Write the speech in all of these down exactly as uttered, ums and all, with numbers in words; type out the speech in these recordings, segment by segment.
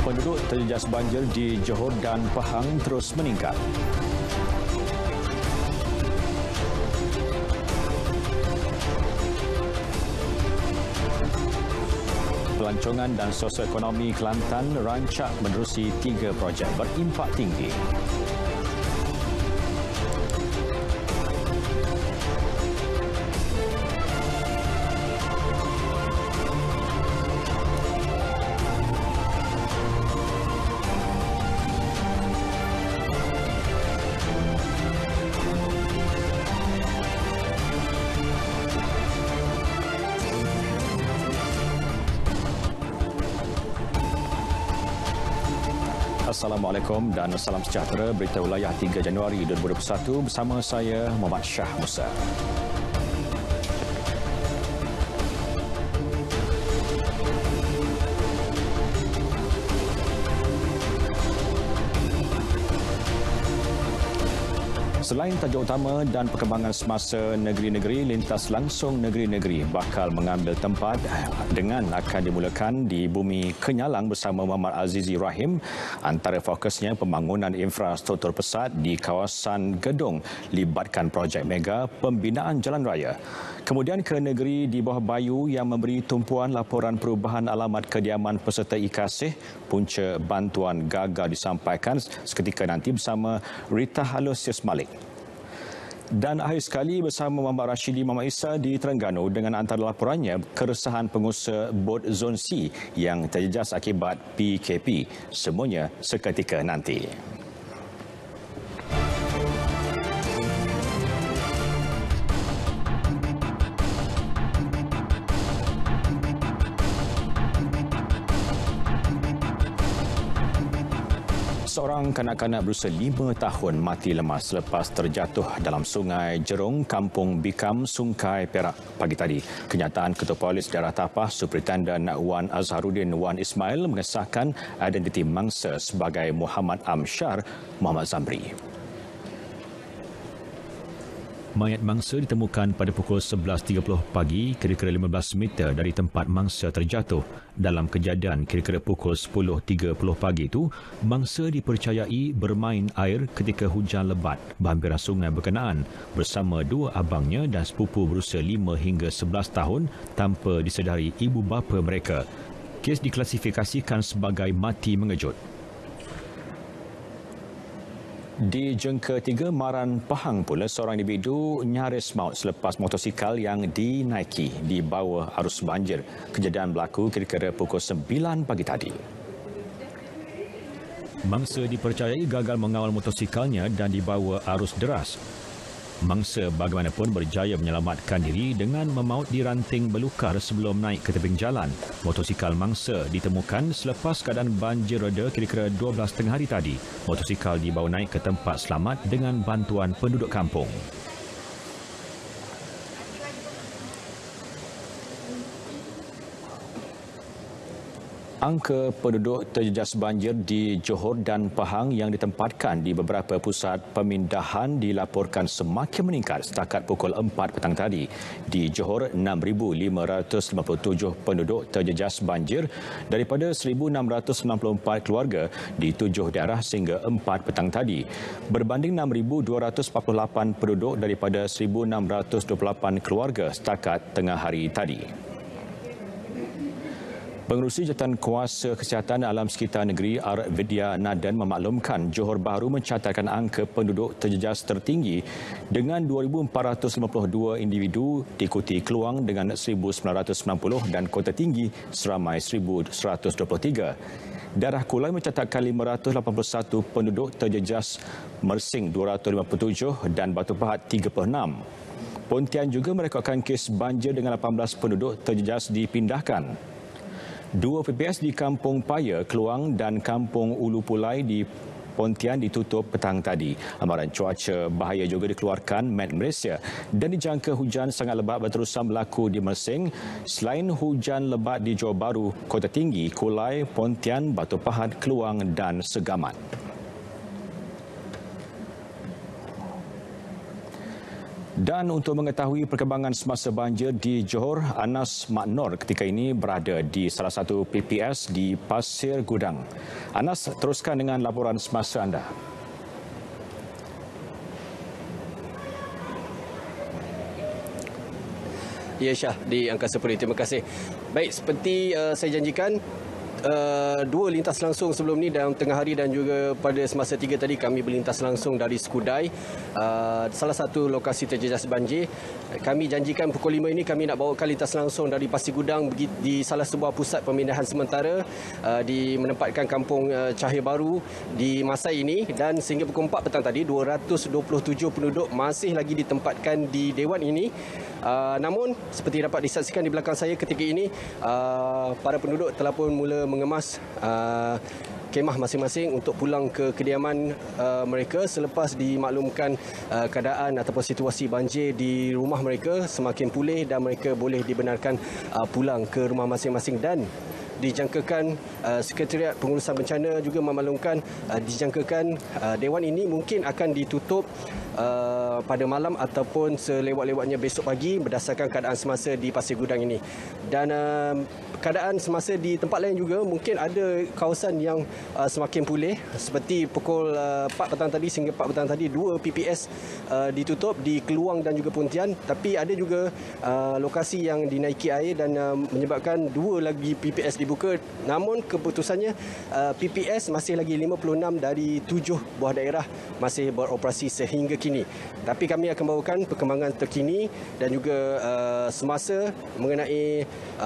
Penduduk terjejas banjir di Johor dan Pahang terus meningkat. Pelancongan dan sosioekonomi Kelantan rancak menerusi tiga projek berimpak tinggi. Assalamualaikum dan salam sejahtera. Berita Wilayah tiga Januari dua ribu dua puluh satu bersama saya Muhammad Shah Musa. Selain tajuk utama dan perkembangan semasa negeri-negeri, lintas langsung negeri-negeri bakal mengambil tempat dengan akan dimulakan di Bumi Kenyalang bersama Muhammad Azizi Rahim. Antara fokusnya pembangunan infrastruktur pesat di kawasan Gedong libatkan projek mega pembinaan jalan raya. Kemudian ke negeri di bawah Bayu yang memberi tumpuan laporan perubahan alamat kediaman peserta I Kasih. Punca bantuan gagal disampaikan seketika nanti bersama Rita Aloysius Malik. Dan akhir sekali bersama Muhammad Rashidi Muhammad Isa di Terengganu dengan antara laporannya keresahan pengusaha bot Zon C yang terjejas akibat P K P. Semuanya seketika nanti. Seorang kanak-kanak berusia lima tahun mati lemas selepas terjatuh dalam sungai Jerung, Kampung Bikam, Sungai Perak pagi tadi. Kenyataan Ketua Polis Daerah Tapah, Superintenden Wan Azharuddin Wan Ismail mengesahkan identiti mangsa sebagai Muhammad Amsyar Muhammad Zamri. Mayat mangsa ditemukan pada pukul sebelas tiga puluh pagi, kira-kira lima belas meter dari tempat mangsa terjatuh. Dalam kejadian kira-kira pukul sepuluh tiga puluh pagi itu, mangsa dipercayai bermain air ketika hujan lebat berhampiran sungai berkenaan bersama dua abangnya dan sepupu berusia lima hingga sebelas tahun tanpa disedari ibu bapa mereka. Kes diklasifikasikan sebagai mati mengejut. Di jengka tiga Maran Pahang pula, seorang individu nyaris maut selepas motosikal yang dinaiki di bawah arus banjir. Kejadian berlaku kira-kira pukul sembilan pagi tadi. Mangsa dipercayai gagal mengawal motosikalnya dan dibawa arus deras. Mangsa bagaimanapun berjaya menyelamatkan diri dengan memaut di ranting belukar sebelum naik ke tebing jalan. Motosikal mangsa ditemukan selepas keadaan banjir reda kira-kira dua belas tengah hari tadi. Motosikal dibawa naik ke tempat selamat dengan bantuan penduduk kampung. Angka penduduk terjejas banjir di Johor dan Pahang yang ditempatkan di beberapa pusat pemindahan dilaporkan semakin meningkat setakat pukul empat petang tadi. Di Johor, enam ribu lima ratus lima puluh tujuh penduduk terjejas banjir daripada seribu enam ratus enam puluh empat keluarga di tujuh daerah sehingga empat petang tadi. Berbanding enam ribu dua ratus empat puluh lapan penduduk daripada seribu enam ratus dua puluh lapan keluarga setakat tengah hari tadi. Pengerusi Jabatan Kuasa Kesihatan Alam Sekitar Negeri R. Vidya Nadan memaklumkan Johor Bahru mencatatkan angka penduduk terjejas tertinggi dengan dua ribu empat ratus lima puluh dua individu, diikuti Keluang dengan seribu sembilan ratus sembilan puluh dan Kota Tinggi seramai seribu seratus dua puluh tiga. Daerah Kulai mencatatkan lima ratus lapan puluh satu penduduk terjejas, Mersing dua ratus lima puluh tujuh dan Batu Pahat tiga puluh enam. Pontian juga merekodkan kes banjir dengan lapan belas penduduk terjejas dipindahkan. Dua P P S di Kampung Paya, Keluang dan Kampung Ulu Pulai di Pontian ditutup petang tadi. Amaran cuaca bahaya juga dikeluarkan Met Malaysia dan dijangka hujan sangat lebat berterusan berlaku di Mersing. Selain hujan lebat di Johor Bahru, Kota Tinggi, Kulai, Pontian, Batu Pahat, Keluang dan Segamat. Dan untuk mengetahui perkembangan semasa banjir di Johor, Anas Maknor ketika ini berada di salah satu P P S di Pasir Gudang. Anas, teruskan dengan laporan semasa anda. Ya, Syah di Angkasa Puri. Terima kasih. Baik, seperti uh, saya janjikan, Uh, dua lintas langsung sebelum ni dalam tengah hari dan juga pada semasa tiga tadi kami berlintas langsung dari Skudai, uh, salah satu lokasi terjejas banjir. Kami janjikan pukul lima ini kami nak bawakan lintas langsung dari Pasir Gudang di salah sebuah pusat pemindahan sementara uh, di menempatkan kampung uh, Cahaya Baru di Masai ini, dan sehingga pukul empat petang tadi dua ratus dua puluh tujuh penduduk masih lagi ditempatkan di dewan ini. Uh, namun seperti dapat disaksikan di belakang saya ketika ini, uh, para penduduk telah pun mula mengemas uh, kemah masing-masing untuk pulang ke kediaman uh, mereka selepas dimaklumkan uh, keadaan ataupun situasi banjir di rumah mereka semakin pulih dan mereka boleh dibenarkan uh, pulang ke rumah masing-masing. Dan dijangkakan uh, Sekretariat Pengurusan Bencana juga memaklumkan uh, dijangkakan uh, dewan ini mungkin akan ditutup uh, pada malam ataupun selewat-lewatnya besok pagi berdasarkan keadaan semasa di Pasir Gudang ini. Dan uh, keadaan semasa di tempat lain juga mungkin ada kawasan yang uh, semakin pulih, seperti pukul uh, empat petang tadi sehingga empat petang tadi dua P P S uh, ditutup di Keluang dan juga Pontian, tapi ada juga uh, lokasi yang dinaiki air dan uh, menyebabkan dua lagi P P S dibuka. Namun keputusannya uh, P P S masih lagi lima puluh enam dari tujuh buah daerah masih beroperasi sehingga kini. Tapi kami akan bawakan perkembangan terkini dan juga uh, semasa mengenai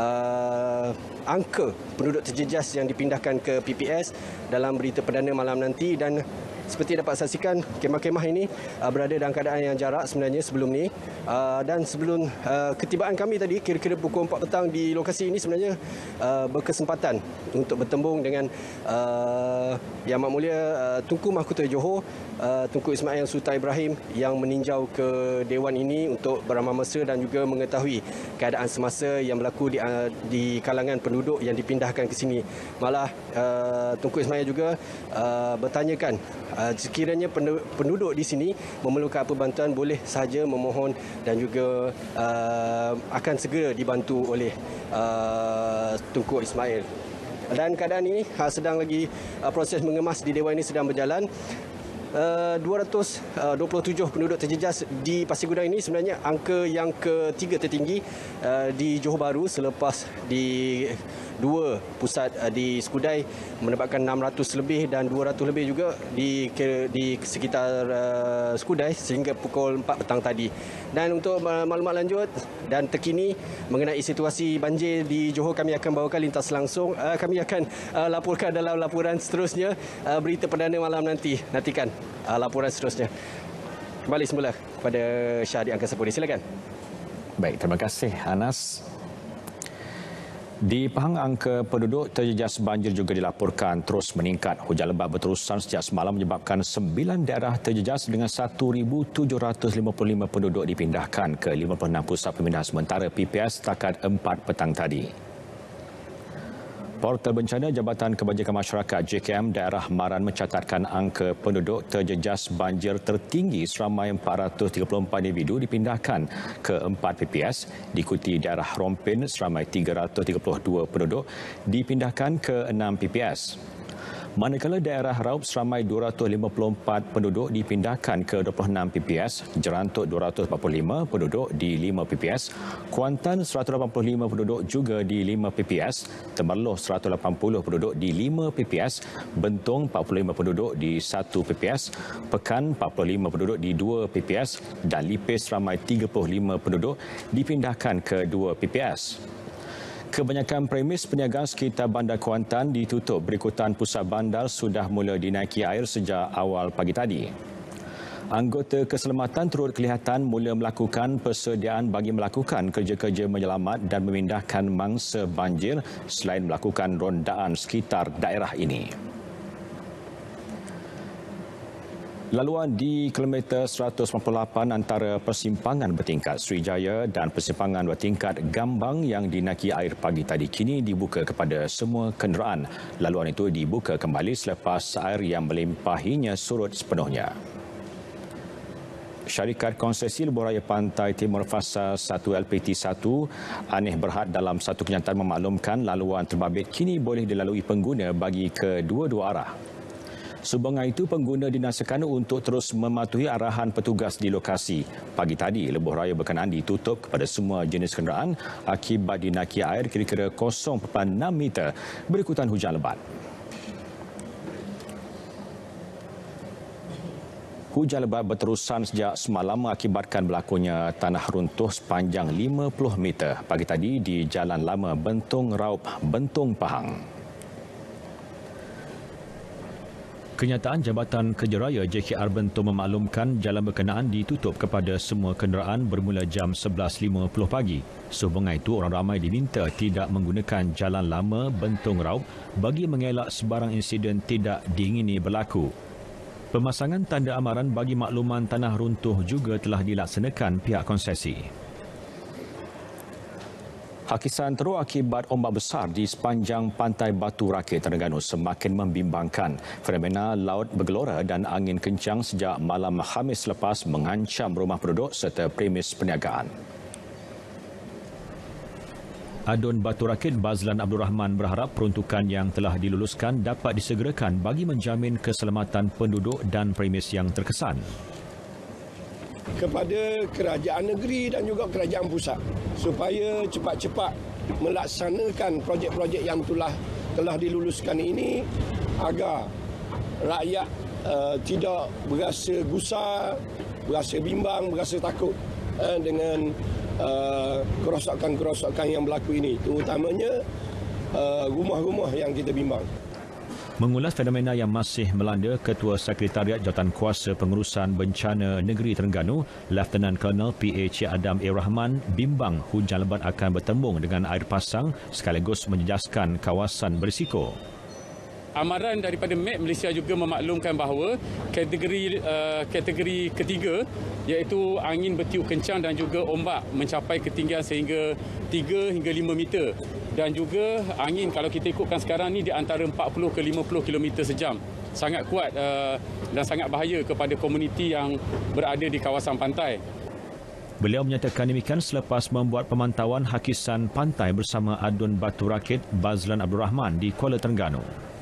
uh, angka penduduk terjejas yang dipindahkan ke P P S dalam berita perdana malam nanti. Dan seperti dapat saksikan, kemah-kemah ini uh, berada dalam keadaan yang jarak sebenarnya sebelum ni. Uh, dan sebelum uh, ketibaan kami tadi, kira-kira pukul empat petang di lokasi ini sebenarnya uh, berkesempatan untuk bertembung dengan uh, Yang Amat Mulia uh, Tunku Mahkota Johor, uh, Tunku Ismail Sultan Ibrahim, yang meninjau ke dewan ini untuk beramah mesra dan juga mengetahui keadaan semasa yang berlaku di, uh, di kalangan penduduk yang dipindahkan ke sini. Malah uh, Tunku Ismail juga uh, bertanyakan Uh, sekiranya penduduk di sini memerlukan apa bantuan, boleh sahaja memohon dan juga uh, akan segera dibantu oleh uh, Tunku Ismail. Dan keadaan ini uh, sedang lagi uh, proses mengemas di dewan ini sedang berjalan. Uh, dua ratus dua puluh tujuh penduduk terjejas di Pasir Gudang ini sebenarnya angka yang ketiga tertinggi uh, di Johor Bahru selepas di dua pusat uh, di Skudai mendapatkan enam ratus lebih dan dua ratus lebih juga di di sekitar uh, Skudai sehingga pukul empat petang tadi. Dan untuk uh, maklumat lanjut dan terkini mengenai situasi banjir di Johor, kami akan bawakan lintas langsung. Uh, kami akan uh, laporkan dalam laporan seterusnya, uh, berita perdana malam nanti. Nantikan uh, laporan seterusnya. Kembali semula kepada Syah di Angkasa Puri. Silakan. Baik, terima kasih Anas. Di Pahang, angka penduduk terjejas banjir juga dilaporkan terus meningkat. Hujan lebat berterusan sejak semalam menyebabkan sembilan daerah terjejas dengan satu ribu tujuh ratus lima puluh lima penduduk dipindahkan ke lima puluh enam pusat pemindahan sementara P P S setakat empat petang tadi. Portal Bencana Jabatan Kebajikan Masyarakat J K M daerah Maran mencatatkan angka penduduk terjejas banjir tertinggi seramai empat ratus tiga puluh empat individu dipindahkan ke empat P P S, diikuti daerah Rompin seramai tiga ratus tiga puluh dua penduduk dipindahkan ke enam P P S. Manakala daerah Raub seramai dua ratus lima puluh empat penduduk dipindahkan ke dua puluh enam P P S, Jerantuk dua ratus empat puluh lima penduduk di lima P P S, Kuantan seratus lapan puluh lima penduduk juga di lima P P S, Temerloh seratus lapan puluh penduduk di lima P P S, Bentong empat puluh lima penduduk di satu P P S, Pekan empat puluh lima penduduk di dua P P S dan Lipis seramai tiga puluh lima penduduk dipindahkan ke dua P P S. Kebanyakan premis perniagaan sekitar Bandar Kuantan ditutup berikutan pusat bandar sudah mula dinaiki air sejak awal pagi tadi. Anggota keselamatan turut kelihatan mula melakukan persediaan bagi melakukan kerja-kerja menyelamat dan memindahkan mangsa banjir selain melakukan rondaan sekitar daerah ini. Laluan di kilometer seratus sembilan puluh lapan antara persimpangan bertingkat Srijaya dan persimpangan bertingkat Gambang yang dinaiki air pagi tadi kini dibuka kepada semua kenderaan. Laluan itu dibuka kembali selepas air yang melimpahinya surut sepenuhnya. Syarikat Konsesi Lebuh Raya Pantai Timur Fasa satu L P T satu, Anih Berhad dalam satu kenyataan memaklumkan laluan terbabit kini boleh dilalui pengguna bagi kedua-dua arah. Sehubungan itu, pengguna dinasakan untuk terus mematuhi arahan petugas di lokasi. Pagi tadi, lebuh raya berkenaan ditutup kepada semua jenis kenderaan akibat dinaki air kira-kira kosong perpuluhan enam meter berikutan hujan lebat. Hujan lebat berterusan sejak semalam mengakibatkan berlakunya tanah runtuh sepanjang lima puluh meter pagi tadi di Jalan Lama Bentong Raup, Bentong Pahang. Kenyataan Jabatan Kerja Raya J K R Bentong memaklumkan jalan berkenaan ditutup kepada semua kenderaan bermula jam sebelas lima puluh pagi. Sehubungan itu, orang ramai diminta tidak menggunakan Jalan Lama Bentong Raup bagi mengelak sebarang insiden tidak diingini berlaku. Pemasangan tanda amaran bagi makluman tanah runtuh juga telah dilaksanakan pihak konsesi. Hakisan teruk akibat ombak besar di sepanjang pantai Batu Rakit, Terengganu semakin membimbangkan. Fenomena laut bergelora dan angin kencang sejak malam Khamis lepas mengancam rumah penduduk serta premis perniagaan. Adun Batu Rakit Bazlan Abdul Rahman berharap peruntukan yang telah diluluskan dapat disegerakan bagi menjamin keselamatan penduduk dan premis yang terkesan. Kepada kerajaan negeri dan juga kerajaan pusat supaya cepat-cepat melaksanakan projek-projek yang telah telah diluluskan ini agar rakyat uh, tidak berasa gusar, berasa bimbang, berasa takut uh, dengan uh, kerosakan-kerosakan yang berlaku ini, terutamanya uh, rumah-rumah yang kita bimbang. Mengulas fenomena yang masih melanda, Ketua Sekretariat Jawatankuasa Pengurusan Bencana Negeri Terengganu, Lieutenant Colonel P A Cik Adam A. Rahman bimbang hujan lebat akan bertembung dengan air pasang sekaligus menjejaskan kawasan berisiko. Amaran daripada M E T Malaysia juga memaklumkan bahawa kategori uh, kategori ketiga iaitu angin bertiup kencang dan juga ombak mencapai ketinggian sehingga tiga hingga lima meter. Dan juga angin kalau kita ikutkan sekarang ni di antara empat puluh ke lima puluh kilometer sejam. Sangat kuat uh, dan sangat bahaya kepada komuniti yang berada di kawasan pantai. Beliau menyatakan demikian selepas membuat pemantauan hakisan pantai bersama Adun Batu Rakit Bazlan Abdul Rahman di Kuala Terengganu.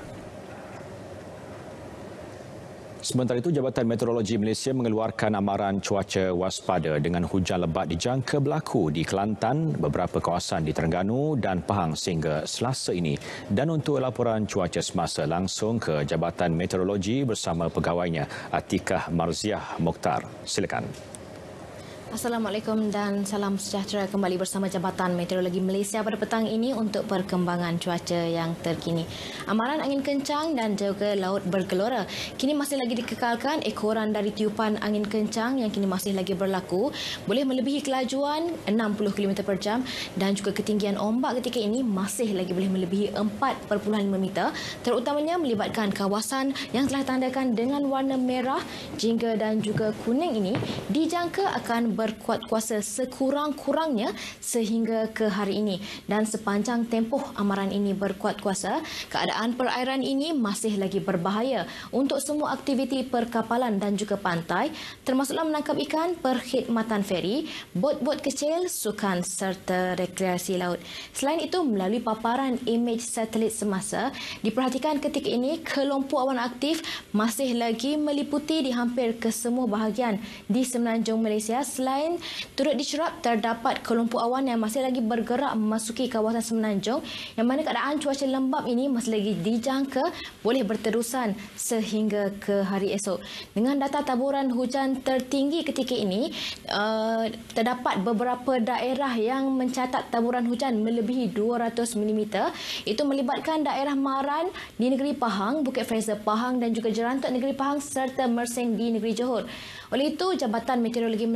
Sementara itu, Jabatan Meteorologi Malaysia mengeluarkan amaran cuaca waspada dengan hujan lebat dijangka berlaku di Kelantan, beberapa kawasan di Terengganu dan Pahang sehingga Selasa ini. Dan untuk laporan cuaca semasa, langsung ke Jabatan Meteorologi bersama pegawainya Atikah Marziah Mokhtar. Silakan. Assalamualaikum dan salam sejahtera, kembali bersama Jabatan Meteorologi Malaysia pada petang ini untuk perkembangan cuaca yang terkini. Amaran angin kencang dan juga laut bergelora kini masih lagi dikekalkan. Ekoran dari tiupan angin kencang yang kini masih lagi berlaku boleh melebihi kelajuan enam puluh kilometer per jam dan juga ketinggian ombak ketika ini masih lagi boleh melebihi empat perpuluhan lima meter, terutamanya melibatkan kawasan yang telah ditandakan dengan warna merah, jingga dan juga kuning ini dijangka akan berkuat kuasa sekurang-kurangnya sehingga ke hari ini. Dan sepanjang tempoh amaran ini berkuat kuasa, keadaan perairan ini masih lagi berbahaya untuk semua aktiviti perkapalan dan juga pantai, termasuklah menangkap ikan, perkhidmatan feri, bot-bot kecil, sukan serta rekreasi laut. Selain itu, melalui paparan imej satelit semasa, diperhatikan ketika ini kelompok awan aktif masih lagi meliputi di hampir ke semua bahagian di semenanjung Malaysia. Selain turut dicerap, terdapat kelompok awan yang masih lagi bergerak memasuki kawasan semenanjung, yang mana keadaan cuaca lembap ini masih lagi dijangka boleh berterusan sehingga ke hari esok. Dengan data taburan hujan tertinggi ketika ini, uh, terdapat beberapa daerah yang mencatat taburan hujan melebihi dua ratus milimeter. Itu melibatkan daerah Maran di negeri Pahang, Bukit Fraser Pahang dan juga Jerantuk negeri Pahang serta Mersing di negeri Johor. Oleh itu, Jabatan Meteorologi Malaysia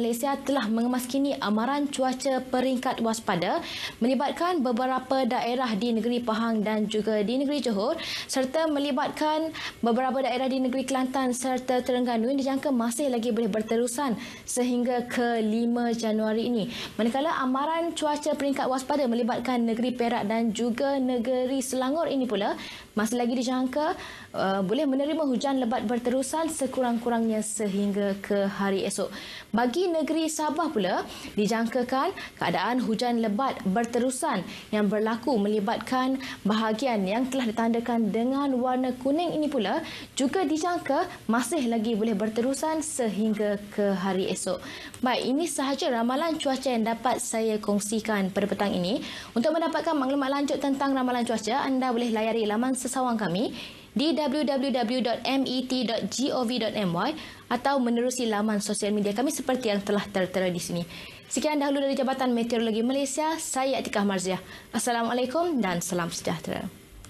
telah mengemaskini amaran cuaca peringkat waspada melibatkan beberapa daerah di negeri Pahang dan juga di negeri Johor serta melibatkan beberapa daerah di negeri Kelantan serta Terengganu yang dijangka masih lagi boleh berterusan sehingga ke lima Januari ini. Manakala amaran cuaca peringkat waspada melibatkan negeri Perak dan juga negeri Selangor ini pula masih lagi dijangka uh, boleh menerima hujan lebat berterusan sekurang-kurangnya sehingga ke hari esok. Bagi negeri Sabah pula dijangkakan keadaan hujan lebat berterusan yang berlaku melibatkan bahagian yang telah ditandakan dengan warna kuning ini pula juga dijangka masih lagi boleh berterusan sehingga ke hari esok. Baik, ini sahaja ramalan cuaca yang dapat saya kongsikan pada petang ini. Untuk mendapatkan maklumat lanjut tentang ramalan cuaca, anda boleh layari laman sesawang kami di w w w dot met dot gov dot my atau menerusi laman sosial media kami seperti yang telah tertera di sini. Sekian dahulu dari Jabatan Meteorologi Malaysia, saya Atikah Marziah. Assalamualaikum dan salam sejahtera.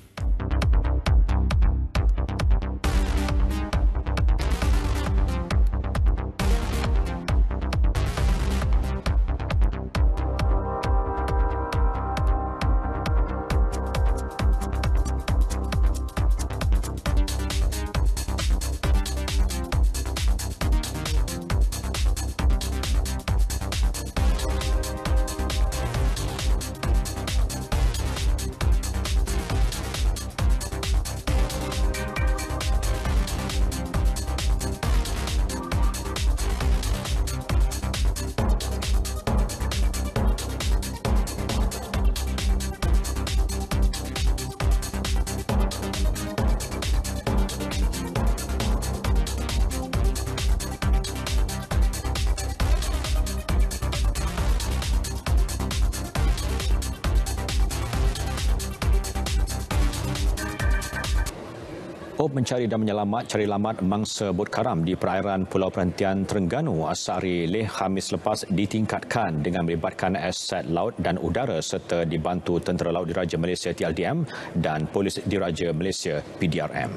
Op mencari dan menyelamat cari lamat mangsa bot karam di perairan Pulau Perhentian Terengganu Asari Leh Khamis lepas ditingkatkan dengan melibatkan aset laut dan udara serta dibantu Tentera Laut Diraja Malaysia T L D M dan Polis Diraja Malaysia P D R M.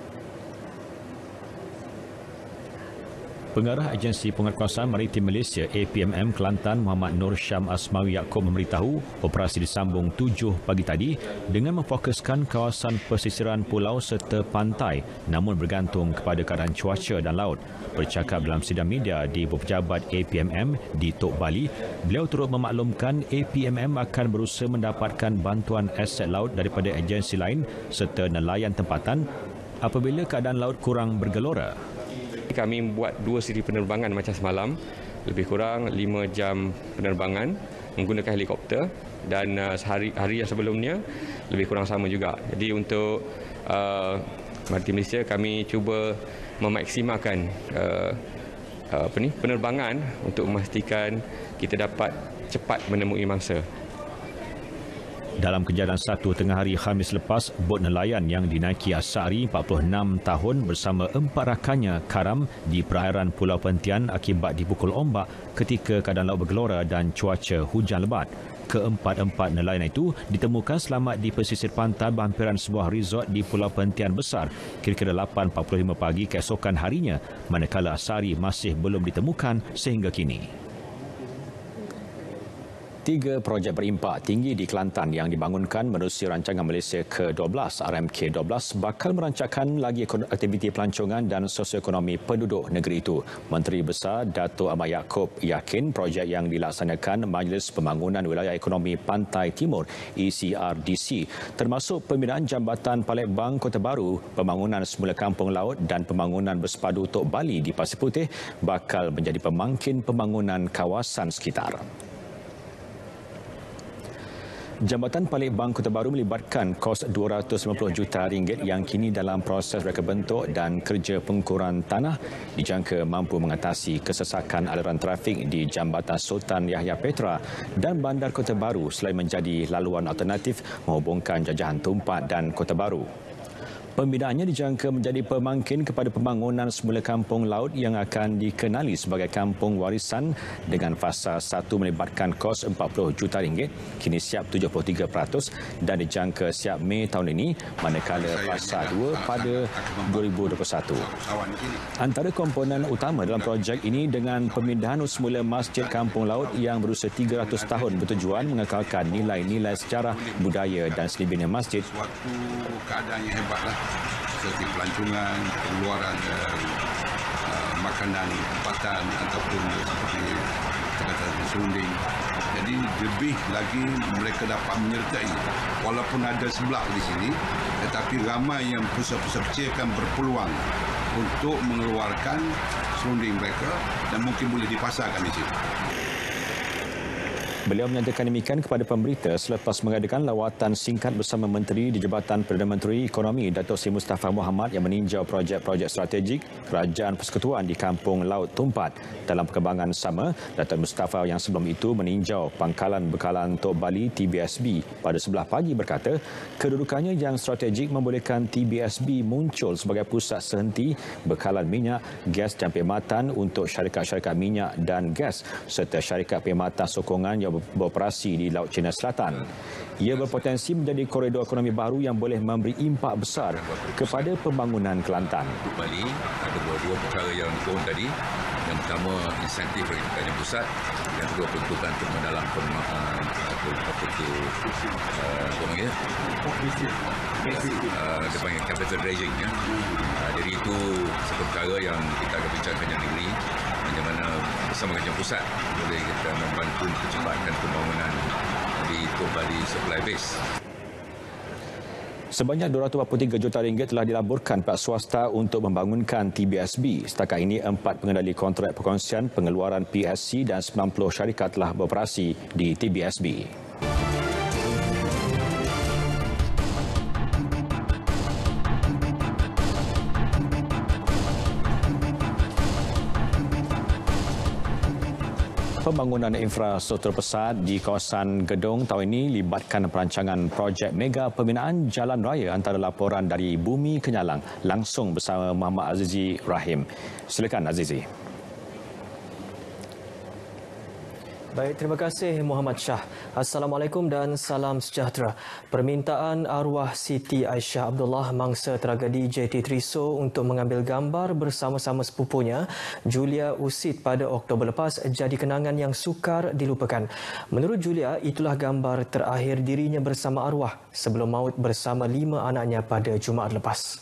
Pengarah Agensi Penguatkuasaan Maritim Malaysia A P M M Kelantan Muhammad Nur Syam Asmawi Yaakob memberitahu operasi disambung tujuh pagi tadi dengan memfokuskan kawasan pesisiran pulau serta pantai namun bergantung kepada keadaan cuaca dan laut. Bercakap dalam sidang media di pejabat A P M M di Tok Bali, beliau turut memaklumkan A P M M akan berusaha mendapatkan bantuan aset laut daripada agensi lain serta nelayan tempatan apabila keadaan laut kurang bergelora. Kami buat dua siri penerbangan macam semalam, lebih kurang lima jam penerbangan menggunakan helikopter dan uh, sehari hari yang sebelumnya lebih kurang sama juga. Jadi untuk uh, Maritim Malaysia kami cuba memaksimalkan uh, uh, apa ni penerbangan untuk memastikan kita dapat cepat menemui mangsa. Dalam kejadian satu tengah hari Khamis lepas, bot nelayan yang dinaiki Asari empat puluh enam tahun bersama empat rakannya karam di perairan Pulau Perhentian akibat dipukul ombak ketika keadaan laut bergelora dan cuaca hujan lebat. Keempat-empat nelayan itu ditemukan selamat di pesisir pantai berhampiran sebuah resort di Pulau Perhentian Besar kira-kira lapan empat puluh lima pagi keesokan harinya, manakala Asari masih belum ditemukan sehingga kini. Tiga projek berimpak tinggi di Kelantan yang dibangunkan menerusi rancangan Malaysia ke dua belas R M K dua belas bakal merancangkan lagi aktiviti pelancongan dan sosioekonomi penduduk negeri itu. Menteri Besar Dato' Ahmad Yaakob yakin projek yang dilaksanakan Majlis Pembangunan Wilayah Ekonomi Pantai Timur E C R D C termasuk pembinaan Jambatan Palembang Kota Baru, pembangunan semula kampung laut dan pembangunan bersepadu Tok Bali di Pasir Putih bakal menjadi pemangkin pembangunan kawasan sekitar. Jambatan Palembang Kota Baru melibatkan kos dua ratus lima puluh juta ringgit yang kini dalam proses reka bentuk dan kerja pengukuran tanah dijangka mampu mengatasi kesesakan aliran trafik di Jambatan Sultan Yahya Petra dan Bandar Kota Baru selain menjadi laluan alternatif menghubungkan Jajahan Tumpat dan Kota Baru. Pembinaannya dijangka menjadi pemangkin kepada pembangunan semula kampung laut yang akan dikenali sebagai kampung warisan dengan fasa satu melibatkan kos empat puluh juta ringgit, kini siap tujuh puluh tiga peratus dan dijangka siap Mei tahun ini, manakala fasa dua pada dua ribu dua puluh satu. Antara komponen utama dalam projek ini dengan pemindahan semula Masjid Kampung Laut yang berusia tiga ratus tahun bertujuan mengekalkan nilai-nilai sejarah, budaya dan selebihnya masjid. Suatu keadaan yang hebatlah, seperti pelancongan, pengeluaran uh, uh, makanan, tempatan ataupun seperti kata serunding. Jadi lebih lagi mereka dapat menyertai. Walaupun ada sebelah di sini, tetapi ramai yang pusat-pusat kecil akan berpeluang untuk mengeluarkan serunding mereka dan mungkin boleh dipasarkan di sini. Beliau menyatakan demikian kepada pemberita selepas mengadakan lawatan singkat bersama Menteri di Jabatan Perdana Menteri Ekonomi Datuk Seri Mustafa Mohamad yang meninjau projek-projek strategik Kerajaan Persekutuan di Kampung Laut Tumpat. Dalam perkembangan sama, Datuk Mustafa yang sebelum itu meninjau Pangkalan Bekalan Tok Bali T B S B pada sebelah pagi berkata kedudukannya yang strategik membolehkan T B S B muncul sebagai pusat sehenti bekalan minyak, gas dan perkhidmatan untuk syarikat-syarikat minyak dan gas serta syarikat perkhidmatan sokongan yang beroperasi di Laut Cina Selatan. Ia berpotensi menjadi koridor ekonomi baru yang boleh memberi impak besar kepada pembangunan Kelantan. Bali ada dua perkara yang dikurung tadi. Yang pertama, insentif bagi kerajaan pusat. Yang kedua, peruntukan untuk mendalam pemahaman atau apa itu apa panggil dia panggil capital raising. Ya. Jadi itu satu perkara yang kita akan bincangkan dengan negeri, bagaimana bersama kerajaan pusat boleh kita membantu percepatan pembangunan di Tok Bali Supply Base. Sebanyak dua ratus empat puluh tiga juta ringgit telah dilaburkan pihak swasta untuk membangunkan T B S B. Setakat ini, empat pengendali kontrak perkongsian pengeluaran P S C dan sembilan puluh syarikat telah beroperasi di T B S B. Pembangunan infrastruktur pesat di kawasan Gedong tahun ini libatkan perancangan projek mega pembinaan jalan raya antara laporan dari Bumi Kenyalang langsung bersama Muhammad Azizi Rahim. Silakan Azizi. Baik, terima kasih Muhammad Shah. Assalamualaikum dan salam sejahtera. Permintaan arwah Siti Aisyah Abdullah mangsa tragedi J T Triso untuk mengambil gambar bersama-sama sepupunya Julia Usid pada Oktober lepas jadi kenangan yang sukar dilupakan. Menurut Julia, itulah gambar terakhir dirinya bersama arwah sebelum maut bersama lima anaknya pada Jumaat lepas.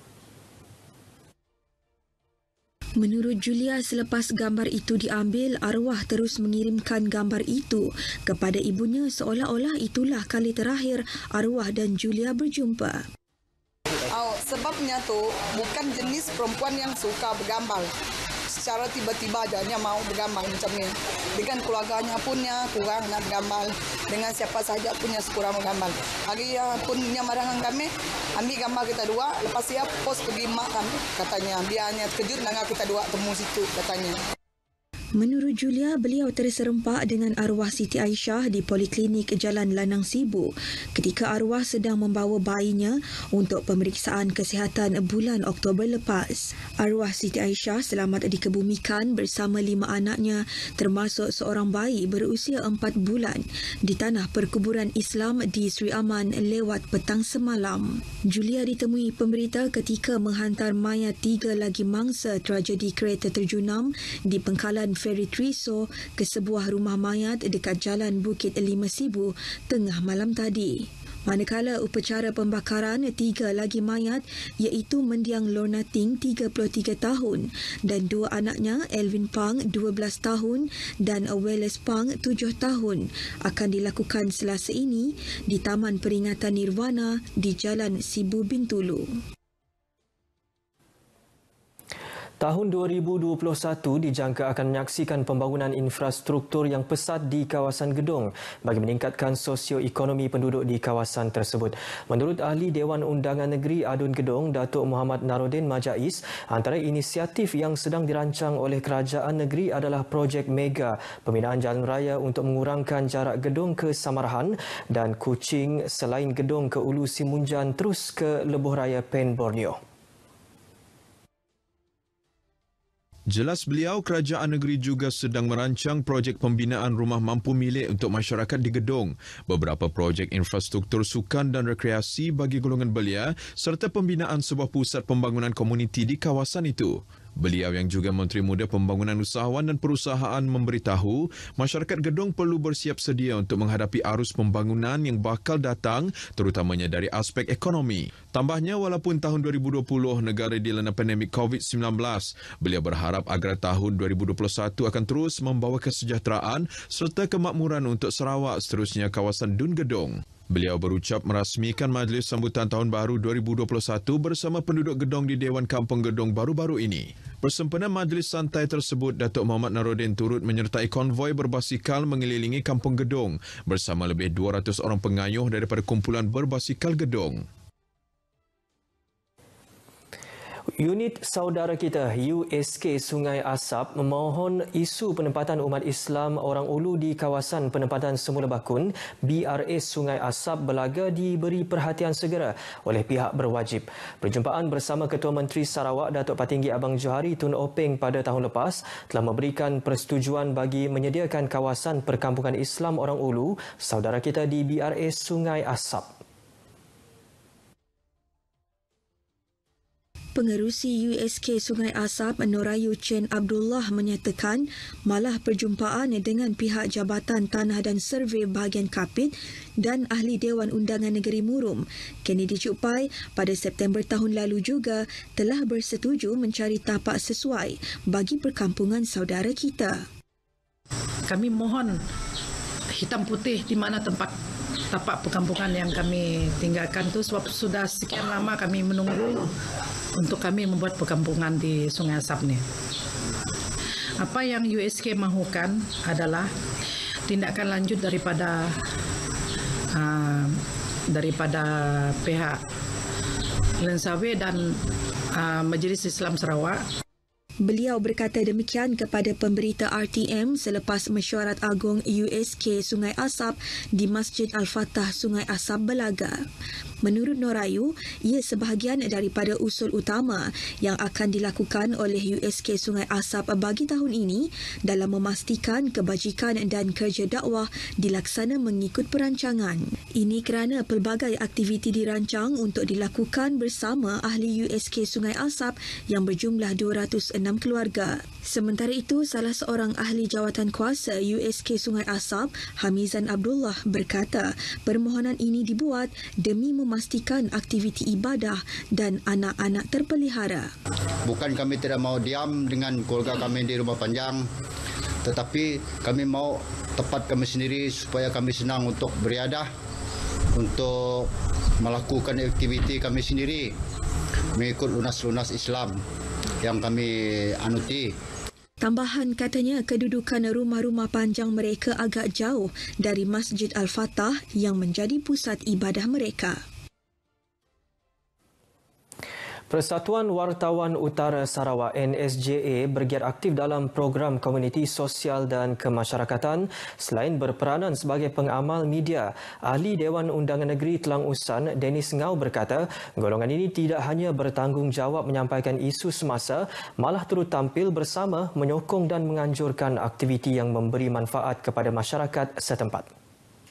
Menurut Julia, selepas gambar itu diambil, arwah terus mengirimkan gambar itu kepada ibunya seolah-olah itulah kali terakhir arwah dan Julia berjumpa. Oh, sebabnya tu bukan jenis perempuan yang suka bergambar. Secara tiba-tiba aja dia mau bergambar macam ni. Dengan keluarganya punya kurang nak bergambar. Dengan siapa saja punya sekurang bergambar. Hari yang punya marangan kami, ambil gambar kita dua, lepas siap post pergi mak kami. Katanya, biarnya terkejut dengan kita dua temu situ, katanya. Menurut Julia, beliau terserempak dengan arwah Siti Aisyah di Poliklinik Jalan Lanang Sibu ketika arwah sedang membawa bayinya untuk pemeriksaan kesihatan bulan Oktober lepas. Arwah Siti Aisyah selamat dikebumikan bersama lima anaknya termasuk seorang bayi berusia empat bulan di tanah perkuburan Islam di Sri Aman lewat petang semalam. Julia ditemui pemberita ketika menghantar mayat tiga lagi mangsa tragedi kereta terjunam di Pangkalan Feri Triso ke sebuah rumah mayat dekat Jalan Bukit Lima Sibu tengah malam tadi. Manakala upacara pembakaran tiga lagi mayat iaitu mendiang Lorna Ting tiga puluh tiga tahun dan dua anaknya Elvin Pang dua belas tahun dan Wallace Pang tujuh tahun akan dilakukan Selasa ini di Taman Peringatan Nirwana di Jalan Sibu Bintulu. Tahun dua ribu dua puluh satu dijangka akan menyaksikan pembangunan infrastruktur yang pesat di kawasan Gedong bagi meningkatkan sosioekonomi penduduk di kawasan tersebut. Menurut Ahli Dewan Undangan Negeri Adun Gedong, Datuk Muhammad Naruddin Majais, antara inisiatif yang sedang dirancang oleh kerajaan negeri adalah projek mega pembinaan jalan raya untuk mengurangkan jarak Gedong ke Samarahan dan Kuching selain Gedong ke Ulu Simunjan terus ke Lebuh Raya Pen Borneo. Jelas beliau, kerajaan negeri juga sedang merancang projek pembinaan rumah mampu milik untuk masyarakat di Gedong, beberapa projek infrastruktur sukan dan rekreasi bagi golongan belia serta pembinaan sebuah pusat pembangunan komuniti di kawasan itu. Beliau yang juga Menteri Muda Pembangunan Usahawan dan Perusahaan memberitahu masyarakat Gedong perlu bersiap sedia untuk menghadapi arus pembangunan yang bakal datang terutamanya dari aspek ekonomi. Tambahnya, walaupun tahun dua ribu dua puluh negara dilanda pandemik covid sembilan belas, beliau berharap agar tahun dua ribu dua puluh satu akan terus membawa kesejahteraan serta kemakmuran untuk Sarawak seterusnya kawasan Dun Gedong. Beliau berucap merasmikan majlis sambutan Tahun Baru dua ribu dua puluh satu bersama penduduk Gedong di Dewan Kampung Gedong baru-baru ini. Bersempena majlis santai tersebut, Datuk Muhammad Naruddin turut menyertai konvoi berbasikal mengelilingi Kampung Gedong bersama lebih dua ratus orang pengayuh daripada kumpulan berbasikal Gedong. Unit Saudara Kita U S K Sungai Asap memohon isu penempatan umat Islam Orang Ulu di kawasan penempatan semula bakun B R S Sungai Asap Belaga diberi perhatian segera oleh pihak berwajib. Perjumpaan bersama Ketua Menteri Sarawak Datuk Patinggi Abang Johari Tun Openg pada tahun lepas telah memberikan persetujuan bagi menyediakan kawasan perkampungan Islam Orang Ulu Saudara Kita di B R S Sungai Asap. Pengerusi U S K Sungai Asap Norayu Chen Abdullah menyatakan malah perjumpaan dengan pihak Jabatan Tanah dan Survey Bahagian Kapit dan Ahli Dewan Undangan Negeri Murum, Kennedy Cupai, pada September tahun lalu juga telah bersetuju mencari tapak sesuai bagi perkampungan saudara kita. Kami mohon hitam putih di mana tempat tapak perkampungan yang kami tinggalkan itu, sebab sudah sekian lama kami menunggu untuk kami membuat perkampungan di Sungai Asap ni. Apa yang U S K mahukan adalah tindakan lanjut daripada uh, daripada pihak Lensawe dan uh, Majlis Islam Sarawak. Beliau berkata demikian kepada pemberita R T M selepas mesyuarat agung U S K Sungai Asap di Masjid Al-Fatah Sungai Asap Belaga. Menurut Norayu, ia sebahagian daripada usul utama yang akan dilakukan oleh U S K Sungai Asap bagi tahun ini dalam memastikan kebajikan dan kerja dakwah dilaksana mengikut perancangan. Ini kerana pelbagai aktiviti dirancang untuk dilakukan bersama ahli U S K Sungai Asap yang berjumlah dua ratus enam keluarga. Sementara itu, salah seorang ahli jawatan kuasa U S K Sungai Asap, Hamizan Abdullah, berkata permohonan ini dibuat demi memastikan aktiviti ibadah dan anak-anak terpelihara. Bukan kami tidak mau diam dengan keluarga kami di rumah panjang, tetapi kami mau tempat kami sendiri supaya kami senang untuk beriadah, untuk melakukan aktiviti kami sendiri mengikut lunas-lunas Islam yang kami anuti. Tambahan katanya kedudukan rumah-rumah panjang mereka agak jauh dari Masjid Al-Fatah yang menjadi pusat ibadah mereka. Persatuan Wartawan Utara Sarawak N S J A bergiat aktif dalam program komuniti sosial dan kemasyarakatan selain berperanan sebagai pengamal media. Ahli Dewan Undangan Negeri Telang Usan, Dennis Ngau, berkata golongan ini tidak hanya bertanggungjawab menyampaikan isu semasa, malah turut tampil bersama menyokong dan menganjurkan aktiviti yang memberi manfaat kepada masyarakat setempat.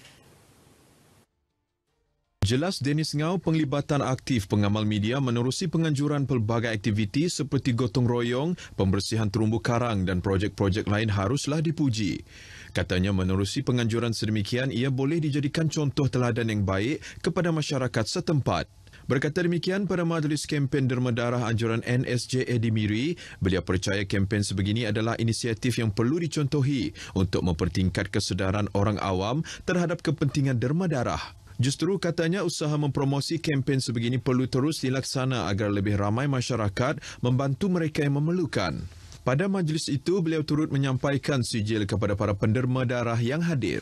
Jelas Dennis Ngau, penglibatan aktif pengamal media menerusi penganjuran pelbagai aktiviti seperti gotong royong, pembersihan terumbu karang dan projek-projek lain haruslah dipuji. Katanya menerusi penganjuran sedemikian, ia boleh dijadikan contoh teladan yang baik kepada masyarakat setempat. Berkata demikian pada majlis kempen derma darah anjuran N S J A di Miri, beliau percaya kempen sebegini adalah inisiatif yang perlu dicontohi untuk mempertingkat kesedaran orang awam terhadap kepentingan derma darah. Justru katanya usaha mempromosi kempen sebegini perlu terus dilaksana agar lebih ramai masyarakat membantu mereka yang memerlukan. Pada majlis itu, beliau turut menyampaikan sijil kepada para penderma darah yang hadir.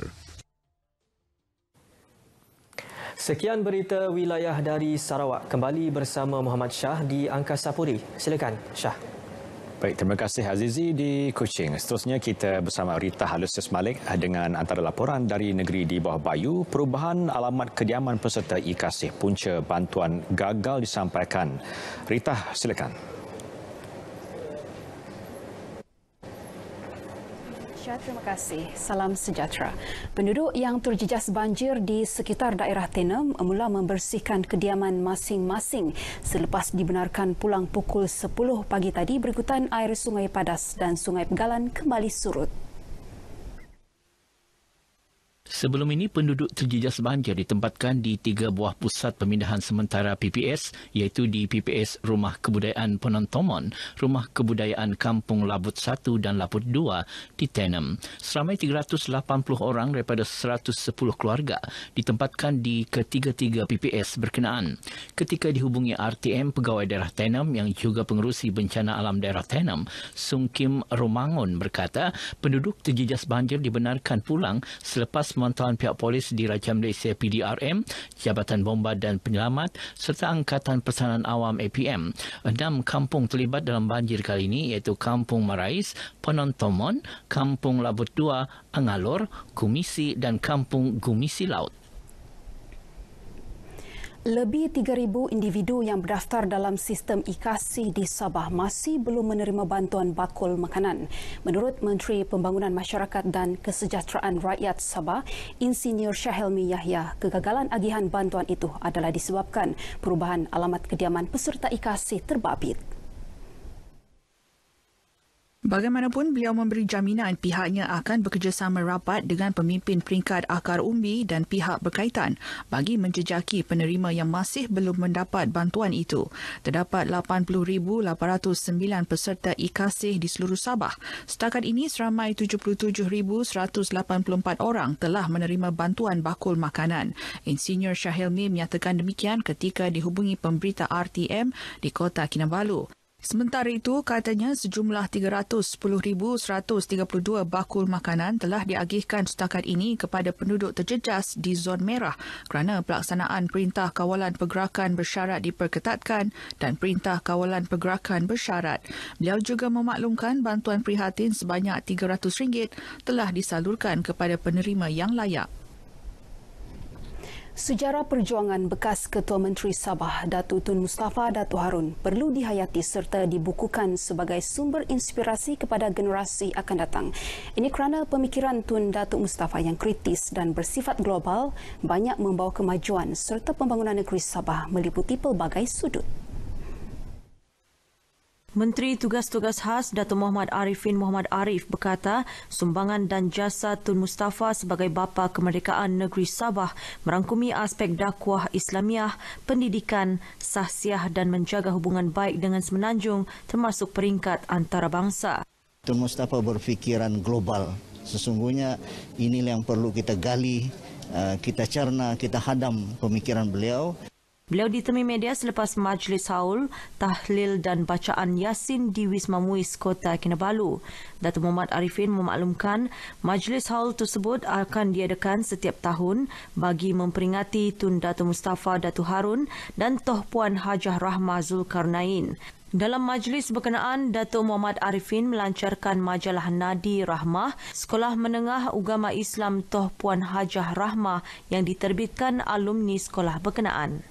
Sekian berita wilayah dari Sarawak. Kembali bersama Muhammad Shah di Angkasa Puri. Silakan, Shah. Baik, terima kasih Azizi di Kuching. Seterusnya kita bersama Rita Halusius Malik dengan antara laporan dari negeri di bawah Bayu. Perubahan alamat kediaman peserta e-Kasih punca bantuan gagal disampaikan. Rita, silakan. Terima kasih. Salam sejahtera. Penduduk yang terjejas banjir di sekitar daerah Tenem mula membersihkan kediaman masing-masing selepas dibenarkan pulang pukul sepuluh pagi tadi berikutan air Sungai Padas dan Sungai Pegalan kembali surut. Sebelum ini, penduduk terjejas banjir ditempatkan di tiga buah pusat pemindahan sementara P P S iaitu di P P S Rumah Kebudayaan Penontomon, Rumah Kebudayaan Kampung Labut satu dan Labut dua di Tenem. Seramai tiga ratus lapan puluh orang daripada seratus sepuluh keluarga ditempatkan di ketiga-tiga P P S berkenaan. Ketika dihubungi R T M Pegawai Daerah Tenem yang juga pengerusi bencana alam daerah Tenem, Sung Kim Romangun berkata penduduk terjejas banjir dibenarkan pulang selepas pemantauan pihak polis di Raja Malaysia P D R M, Jabatan Bomba dan Penyelamat serta Angkatan Pertahanan Awam A P M. Enam kampung terlibat dalam banjir kali ini iaitu Kampung Marais, Penontomon, Kampung Labut dua, Angalor, Gumisi dan Kampung Gumisi Laut. Lebih tiga ribu individu yang berdaftar dalam sistem e-Kasih di Sabah masih belum menerima bantuan bakul makanan. Menurut Menteri Pembangunan Masyarakat dan Kesejahteraan Rakyat Sabah, Insinyur Syahelmi Yahya, kegagalan agihan bantuan itu adalah disebabkan perubahan alamat kediaman peserta e-Kasih terbabit. Bagaimanapun, beliau memberi jaminan pihaknya akan bekerjasama rapat dengan pemimpin peringkat akar umbi dan pihak berkaitan bagi menjejaki penerima yang masih belum mendapat bantuan itu. Terdapat lapan puluh ribu lapan ratus sembilan peserta e-Kasih di seluruh Sabah. Setakat ini, seramai tujuh puluh tujuh ribu seratus lapan puluh empat orang telah menerima bantuan bakul makanan. Insinyur Syahelmi menyatakan demikian ketika dihubungi pemberita R T M di Kota Kinabalu. Sementara itu, katanya sejumlah tiga ratus sepuluh ribu seratus tiga puluh dua bakul makanan telah diagihkan setakat ini kepada penduduk terjejas di zon merah kerana pelaksanaan Perintah Kawalan Pergerakan Bersyarat diperketatkan dan Perintah Kawalan Pergerakan Bersyarat. Beliau juga memaklumkan bantuan prihatin sebanyak tiga ratus ringgit telah disalurkan kepada penerima yang layak. Sejarah perjuangan bekas Ketua Menteri Sabah, Datuk Tun Mustafa Datuk Harun perlu dihayati serta dibukukan sebagai sumber inspirasi kepada generasi akan datang. Ini kerana pemikiran Tun Datuk Mustafa yang kritis dan bersifat global banyak membawa kemajuan serta pembangunan negeri Sabah meliputi pelbagai sudut. Menteri Tugas-Tugas Khas Datuk Muhammad Arifin Muhammad Arif berkata sumbangan dan jasa Tun Mustafa sebagai bapa kemerdekaan negeri Sabah merangkumi aspek dakwah Islamiah, pendidikan, sahsiah dan menjaga hubungan baik dengan semenanjung termasuk peringkat antarabangsa. Tun Mustafa berfikiran global. Sesungguhnya inilah yang perlu kita gali, kita cerna, kita hadam pemikiran beliau. Beliau ditemui media selepas majlis haul, tahlil dan bacaan Yasin di Wisma Muiz, Kota Kinabalu. Datuk Muhammad Arifin memaklumkan majlis haul tersebut akan diadakan setiap tahun bagi memperingati Tun Datuk Mustafa Datuk Harun dan Toh Puan Hajah Rahmah Zulkarnain. Dalam majlis berkenaan, Datuk Muhammad Arifin melancarkan majalah Nadi Rahmah, Sekolah Menengah Ugama Islam Toh Puan Hajah Rahmah yang diterbitkan alumni sekolah berkenaan.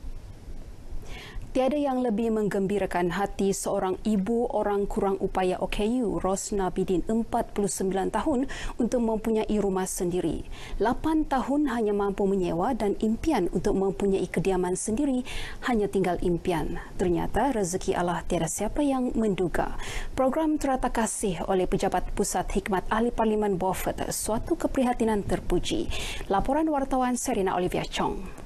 Tiada yang lebih menggembirakan hati seorang ibu orang kurang upaya O K U, Rosna Bidin, empat puluh sembilan tahun, untuk mempunyai rumah sendiri. lapan tahun hanya mampu menyewa dan impian untuk mempunyai kediaman sendiri hanya tinggal impian. Ternyata rezeki Allah tiada siapa yang menduga. Program Terata Kasih oleh Pejabat Pusat Hikmat Ahli Parlimen Beaufort suatu keprihatinan terpuji. Laporan wartawan Serina Olivia Chong.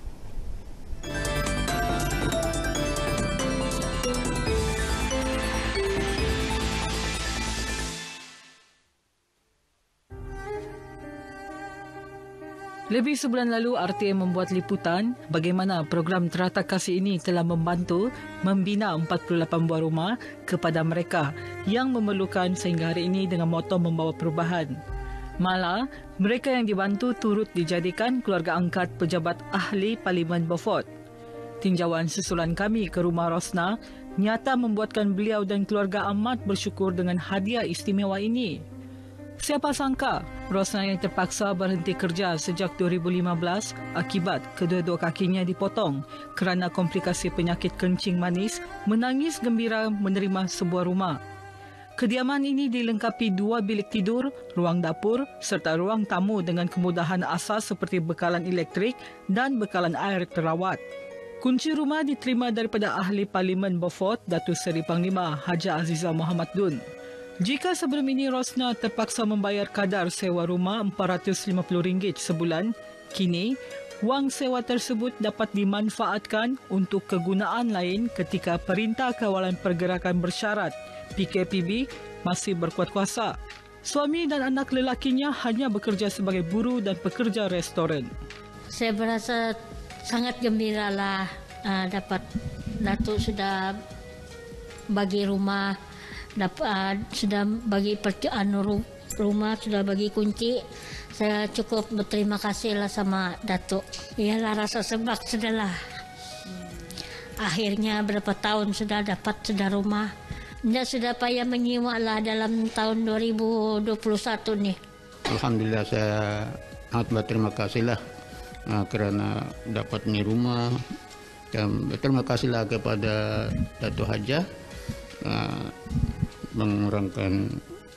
Lebih sebulan lalu, R T M membuat liputan bagaimana program Terata Kasih ini telah membantu membina empat puluh lapan buah rumah kepada mereka yang memerlukan sehingga hari ini dengan moto membawa perubahan. Malah, mereka yang dibantu turut dijadikan keluarga angkat pejabat ahli Parlimen Beaufort. Tinjauan susulan kami ke rumah Rosna nyata membuatkan beliau dan keluarga amat bersyukur dengan hadiah istimewa ini. Siapa sangka Rosna yang terpaksa berhenti kerja sejak dua ribu lima belas akibat kedua-dua kakinya dipotong kerana komplikasi penyakit kencing manis menangis gembira menerima sebuah rumah. Kediaman ini dilengkapi dua bilik tidur, ruang dapur serta ruang tamu dengan kemudahan asas seperti bekalan elektrik dan bekalan air terawat. Kunci rumah diterima daripada ahli Parlimen Beaufort, Datuk Seri Panglima Haja Azizah Mohamad Dun. Jika sebelum ini Rosna terpaksa membayar kadar sewa rumah empat ratus lima puluh ringgit sebulan, kini wang sewa tersebut dapat dimanfaatkan untuk kegunaan lain ketika Perintah Kawalan Pergerakan Bersyarat P K P B masih berkuat kuasa. Suami dan anak lelakinya hanya bekerja sebagai buruh dan pekerja restoran. Saya berasa sangat gembiralah uh, dapat Datuk sudah bagi rumah. Dapat, uh, sudah bagi anu rumah, sudah bagi kunci. Saya cukup berterima kasihlah sama Datuk. Iyalah rasa sebab sudahlah. Akhirnya berapa tahun sudah dapat sudah rumah. Tidak sudah payah menyimak lah dalam tahun dua ribu dua puluh satu ni. Alhamdulillah saya sangat berterima kasihlah uh, kerana dapat ni rumah. Dan berterima kasihlah kepada Datuk Haja. Uh, mengurangkan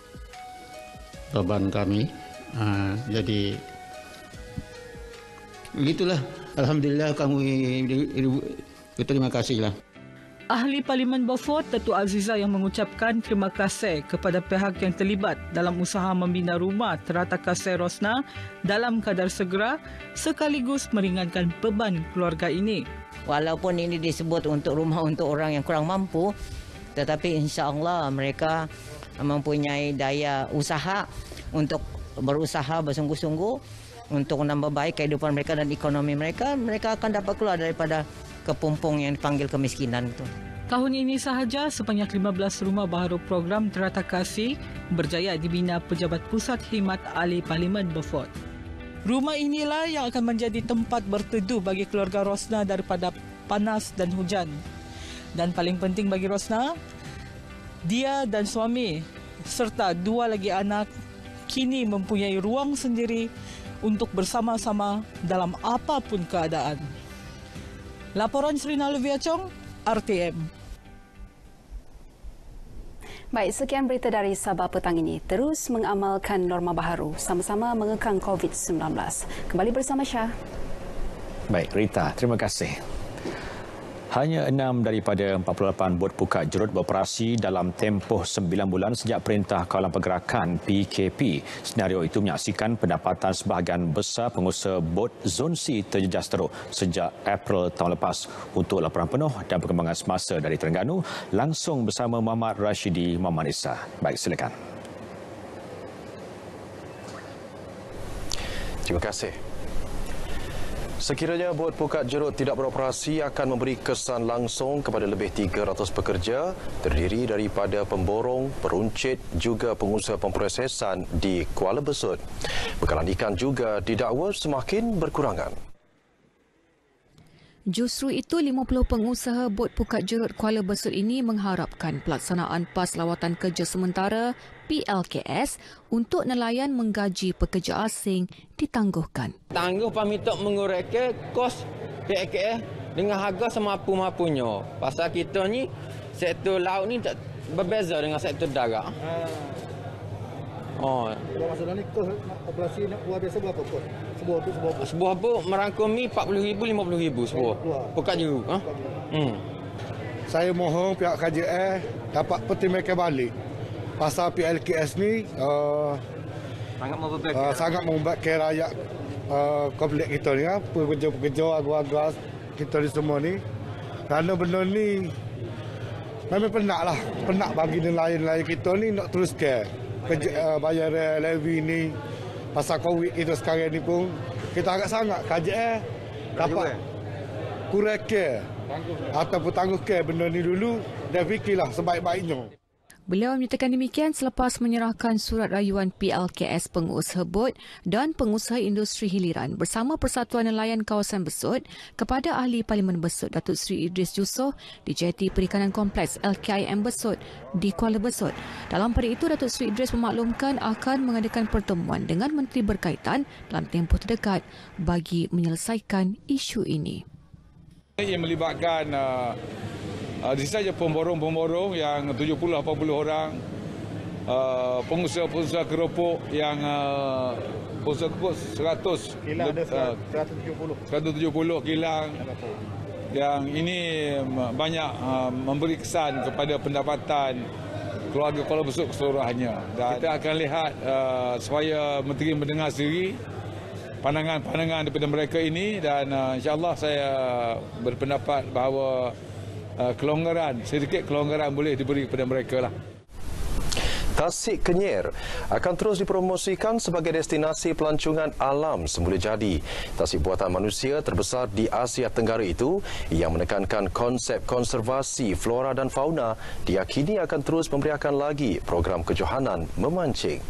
beban kami. Uh, jadi begitulah. Alhamdulillah kami berterima kasihlah. Ahli Parlimen Beaufort, Datuk Azizah yang mengucapkan terima kasih kepada pihak yang terlibat dalam usaha membina rumah Terata Kasih Rosna dalam kadar segera sekaligus meringankan beban keluarga ini. Walaupun ini disebut untuk rumah untuk orang yang kurang mampu, tetapi insya-Allah mereka mempunyai daya usaha untuk berusaha bersungguh-sungguh untuk menambah baik kehidupan mereka dan ekonomi mereka. Mereka akan dapat keluar daripada kepumpung yang dipanggil kemiskinan itu. Tahun ini sahaja sebanyak lima belas rumah baharu program Terata Kasih berjaya dibina Pejabat Pusat Khidmat Ahli Parlimen Beaufort. Rumah inilah yang akan menjadi tempat berteduh bagi keluarga Rosna daripada panas dan hujan. Dan paling penting bagi Rosna, dia dan suami serta dua lagi anak kini mempunyai ruang sendiri untuk bersama-sama dalam apapun keadaan. Laporan Serina Luvia Chong, R T M. Baik, sekian berita dari Sabah petang ini. Terus mengamalkan norma baharu, sama-sama mengekang covid sembilan belas. Kembali bersama Syah. Baik, Rita, terima kasih. Hanya enam daripada empat puluh lapan bot pukat jerut beroperasi dalam tempoh sembilan bulan sejak Perintah Kawalan Pergerakan P K P. Senario itu menyaksikan pendapatan sebahagian besar pengusaha bot Zon C terjejas teruk sejak April tahun lepas. Untuk laporan penuh dan perkembangan semasa dari Terengganu, langsung bersama Muhammad Rashidi Muhammad Isa. Baik, silakan. Terima kasih. Sekiranya bot pukat jerut tidak beroperasi akan memberi kesan langsung kepada lebih tiga ratus pekerja terdiri daripada pemborong, peruncit juga pengusaha pemprosesan di Kuala Besut. Bekalan ikan juga didakwa semakin berkurangan. Justru itu, lima puluh pengusaha bot pukat jerut Kuala Besut ini mengharapkan pelaksanaan PAS Lawatan Kerja Sementara P L K S untuk nelayan menggaji pekerja asing ditangguhkan. Tangguh pamitok mengurangkan kos P L K S dengan harga semampu-mampunya. Pasal kita ni sektor laut ni tak berbeza dengan sektor darat. Oh. Masalah ni kos operasi nak keluar biasa berapa kos? Sebuah tu sebuah apa? Sebuah apa merangkumi empat puluh ribu, lima puluh ribu sebuah. Pukat jerut. Ha? Hmm. Saya mohon pihak K J S dapat pertimbangkan balik. Pasal P L K S ni uh, sangat membebankan uh, sangat membebankan rakyat uh, komplek kita ni, ya. Pekerja-pekerja, agak-agak kita ni semua ni. Kerana benda ni memang penat lah. Penat bagi nelayan-nelayan kita ni nak teruskan. Kerja, uh, bayar levy ni pasal COVID kita sekarang ni pun kita agak sangat K J S dapat kurang care ataupun tangguh care benda ni dulu dan fikirlah sebaik-baiknya. Beliau menyatakan demikian selepas menyerahkan surat rayuan P L K S Pengusaha Bot dan Pengusaha Industri Hiliran bersama Persatuan Nelayan Kawasan Besut kepada Ahli Parlimen Besut Datuk Seri Idris Yusof di Jeti Perikanan Kompleks L K I M Besut di Kuala Besut. Dalam pada itu, Datuk Seri Idris memaklumkan akan mengadakan pertemuan dengan menteri berkaitan dalam tempoh terdekat bagi menyelesaikan isu ini. Ia melibatkan uh, uh, di saja pemborong-pemborong yang tujuh puluh lapan puluh orang, uh, pengusaha-pengusaha keropok yang uh, pengusaha keropok seratus kilang ada uh, seratus tujuh puluh seratus tujuh puluh kilang yang ini banyak uh, memberi kesan kepada pendapatan keluarga Kuala Besut keseluruhannya. Dan kita akan lihat uh, supaya menteri mendengar sendiri pandangan-pandangan daripada mereka ini dan uh, insya-Allah saya berpendapat bahawa uh, kelonggaran, sedikit kelonggaran boleh diberi kepada mereka lah. Tasik Kenyir akan terus dipromosikan sebagai destinasi pelancongan alam semula jadi. Tasik buatan manusia terbesar di Asia Tenggara itu yang menekankan konsep konservasi flora dan fauna diyakini akan terus memberiakan lagi program kejohanan memancing.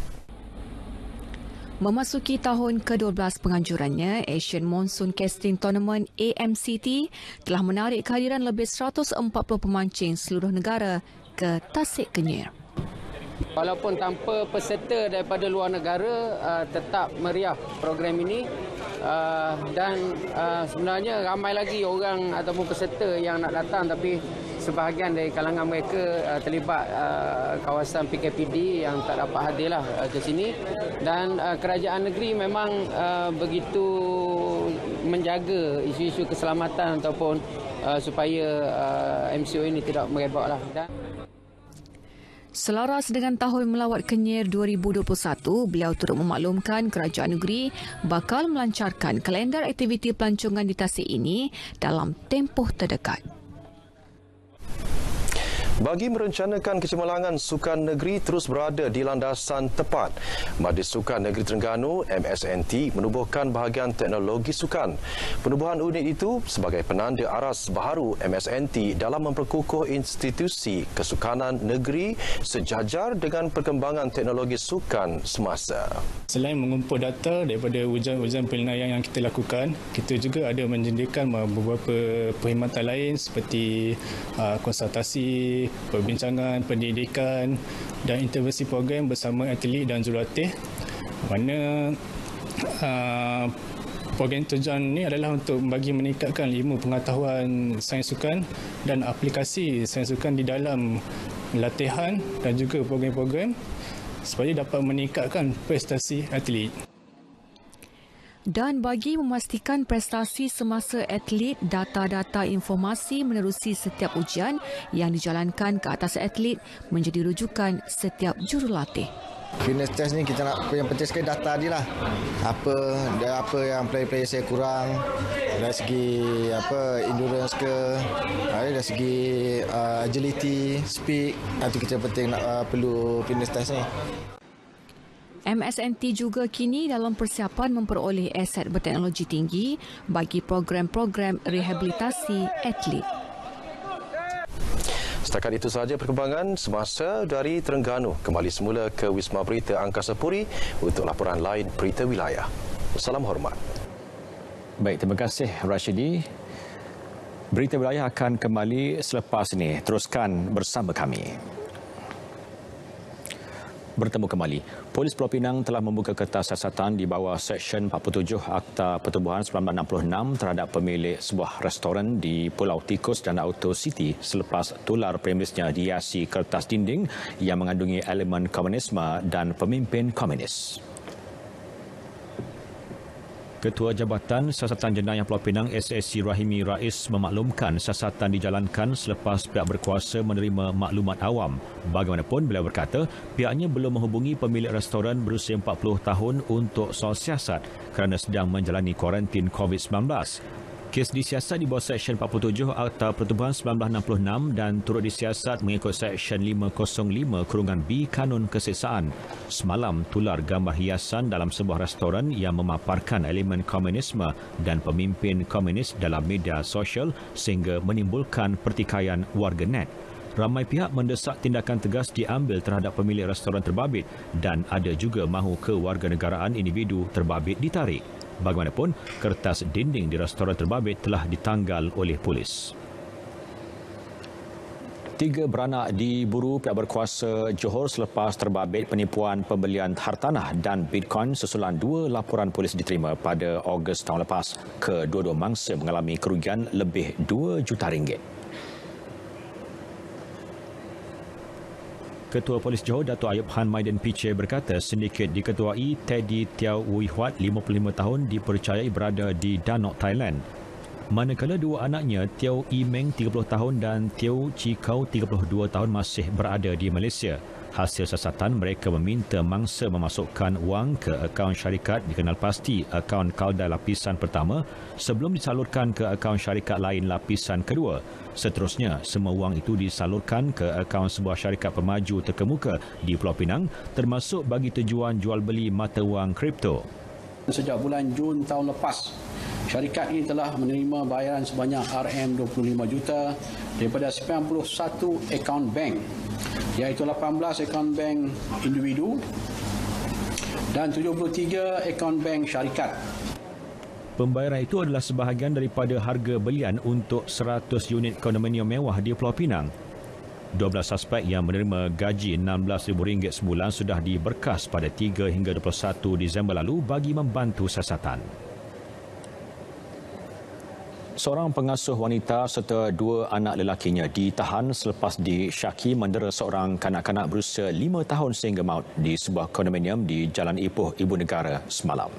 Memasuki tahun ke dua belas penganjurannya, Asian Monsoon Casting Tournament A M C T telah menarik kehadiran lebih seratus empat puluh pemancing seluruh negara ke Tasik Kenyir. Walaupun tanpa peserta daripada luar negara, uh, tetap meriah program ini uh, dan uh, sebenarnya ramai lagi orang ataupun peserta yang nak datang, tapi sebahagian dari kalangan mereka uh, terlibat uh, kawasan P K P D yang tak dapat hadirlah uh, ke sini dan uh, kerajaan negeri memang uh, begitu menjaga isu-isu keselamatan ataupun uh, supaya uh, M C O ini tidak merebaklah. Dan selaras dengan tahun melawat Kenyir dua ribu dua puluh satu, beliau turut memaklumkan kerajaan negeri bakal melancarkan kalendar aktiviti pelancongan di Tasik ini dalam tempoh terdekat. Bagi merencanakan kecemerlangan sukan negeri terus berada di landasan tepat, Majlis Sukan Negeri Terengganu M S N T menubuhkan bahagian teknologi sukan. Penubuhan unit itu sebagai penanda aras baharu M S N T dalam memperkukuh institusi kesukanan negeri sejajar dengan perkembangan teknologi sukan semasa. Selain mengumpul data daripada ujian-ujian penilaian yang kita lakukan, kita juga ada menyediakan beberapa perkhidmatan lain seperti uh, konsultasi, perbincangan, pendidikan dan intervensi program bersama atlet dan jurulatih, mana uh, program tujuan ini adalah untuk bagi meningkatkan ilmu pengetahuan sains sukan dan aplikasi sains sukan di dalam latihan dan juga program-program supaya dapat meningkatkan prestasi atlet. Dan bagi memastikan prestasi semasa atlet, data-data informasi menerusi setiap ujian yang dijalankan ke atas atlet menjadi rujukan setiap jurulatih. Fitness test ni kita nak, yang penting sekali data dia lah. Apa apa yang player-player saya kurang dari segi apa endurance ke, dari segi uh, agility, speed, itu kita penting nak uh, perlu fitness test ni. M S N T juga kini dalam persiapan memperoleh aset berteknologi tinggi bagi program-program rehabilitasi atlet. Setakat itu sahaja perkembangan semasa dari Terengganu. Kembali semula ke Wisma Berita Angkasa Puri untuk laporan lain Berita Wilayah. Salam hormat. Baik, terima kasih Rashidi. Berita Wilayah akan kembali selepas ini. Teruskan bersama kami. Bertemu kembali. Polis Pulau Pinang telah membuka kertas siasatan di bawah Seksyen empat puluh tujuh Akta Pertubuhan seribu sembilan ratus enam puluh enam terhadap pemilik sebuah restoran di Pulau Tikus dan Auto City selepas tular premisnya dihiasi kertas dinding yang mengandungi elemen komunisme dan pemimpin komunis. Ketua Jabatan Siasatan Jenayah Pulau Pinang S S C Rahimi Rais memaklumkan siasatan dijalankan selepas pihak berkuasa menerima maklumat awam. Bagaimanapun, beliau berkata pihaknya belum menghubungi pemilik restoran berusia empat puluh tahun untuk soal siasat kerana sedang menjalani kuarantin COVID sembilan belas. Kes disiasat di bawah Seksyen empat puluh tujuh Akta Pertubuhan seribu sembilan ratus enam puluh enam dan turut disiasat mengikut Seksyen lima kosong lima kurungan B Kanun Keseksaan. Semalam tular gambar hiasan dalam sebuah restoran yang memaparkan elemen komunisme dan pemimpin komunis dalam media sosial sehingga menimbulkan pertikaian warganet. Ramai pihak mendesak tindakan tegas diambil terhadap pemilik restoran terbabit dan ada juga mahu kewarganegaraan individu terbabit ditarik. Bagaimanapun, kertas dinding di restoran terbabit telah ditanggal oleh polis. Tiga beranak diburu pihak berkuasa Johor selepas terbabit penipuan pembelian hartanah dan Bitcoin susulan dua laporan polis diterima pada Ogos tahun lepas. Kedua-dua mangsa mengalami kerugian lebih dua juta ringgit. Ketua Polis Johor Datuk Ayub Han Maiden Piche berkata sindiket diketuai Teddy Tiao Wui Huat, lima puluh lima tahun, dipercayai berada di Danok, Thailand. Manakala dua anaknya, Tiao I Meng, tiga puluh tahun dan Tiao Chi Kau, tiga puluh dua tahun, masih berada di Malaysia. Hasil siasatan, mereka meminta mangsa memasukkan wang ke akaun syarikat dikenal pasti akaun Kaldai lapisan pertama sebelum disalurkan ke akaun syarikat lain lapisan kedua. Seterusnya, semua wang itu disalurkan ke akaun sebuah syarikat pemaju terkemuka di Pulau Pinang termasuk bagi tujuan jual beli mata wang kripto. Sejak bulan Jun tahun lepas, syarikat ini telah menerima bayaran sebanyak R M dua puluh lima juta daripada sembilan puluh satu akaun bank, iaitu lapan belas akaun bank individu dan tujuh puluh tiga akaun bank syarikat. Pembayaran itu adalah sebahagian daripada harga belian untuk seratus unit kondominium mewah di Pulau Pinang. dua belas suspek yang menerima gaji enam belas ribu ringgit sebulan sudah diberkas pada tiga hingga dua puluh satu Disember lalu bagi membantu siasatan. Seorang pengasuh wanita serta dua anak lelakinya ditahan selepas disyaki mendera seorang kanak-kanak berusia lima tahun sehingga maut di sebuah kondominium di Jalan Ipoh, Ibu Negara semalam.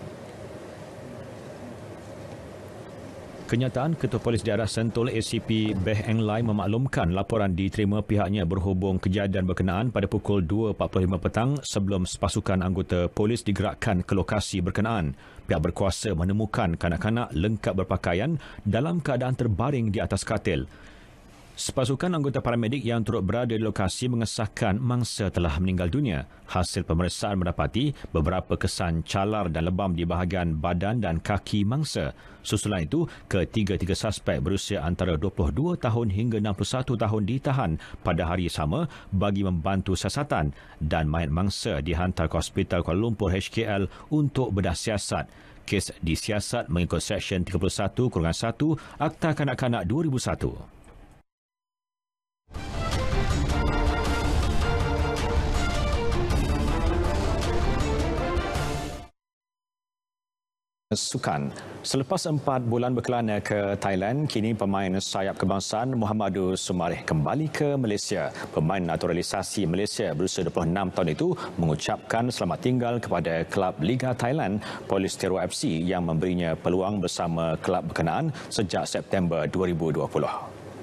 Kenyataan Ketua Polis Daerah Sentul A C P Beh Eng Lai memaklumkan laporan diterima pihaknya berhubung kejadian berkenaan pada pukul dua empat puluh lima petang sebelum sepasukan anggota polis digerakkan ke lokasi berkenaan. Pihak berkuasa menemukan kanak-kanak lengkap berpakaian dalam keadaan terbaring di atas katil. Sepasukan anggota paramedik yang turut berada di lokasi mengesahkan mangsa telah meninggal dunia. Hasil pemeriksaan mendapati beberapa kesan calar dan lebam di bahagian badan dan kaki mangsa. Susulan itu, ketiga-tiga suspek berusia antara dua puluh dua tahun hingga enam puluh satu tahun ditahan pada hari sama bagi membantu siasatan dan mayat mangsa dihantar ke Hospital Kuala Lumpur H K L untuk bedah siasat. Kes disiasat mengikut Seksyen tiga puluh satu satu Akta Kanak-Kanak dua ribu satu. Sukan. Selepas empat bulan berkelana ke Thailand, kini pemain sayap kebangsaan Muhammadu Sumareh kembali ke Malaysia. Pemain naturalisasi Malaysia berusia dua puluh enam tahun itu mengucapkan selamat tinggal kepada klub Liga Thailand Polistero F C yang memberinya peluang bersama klub berkenaan sejak September dua ribu dua puluh.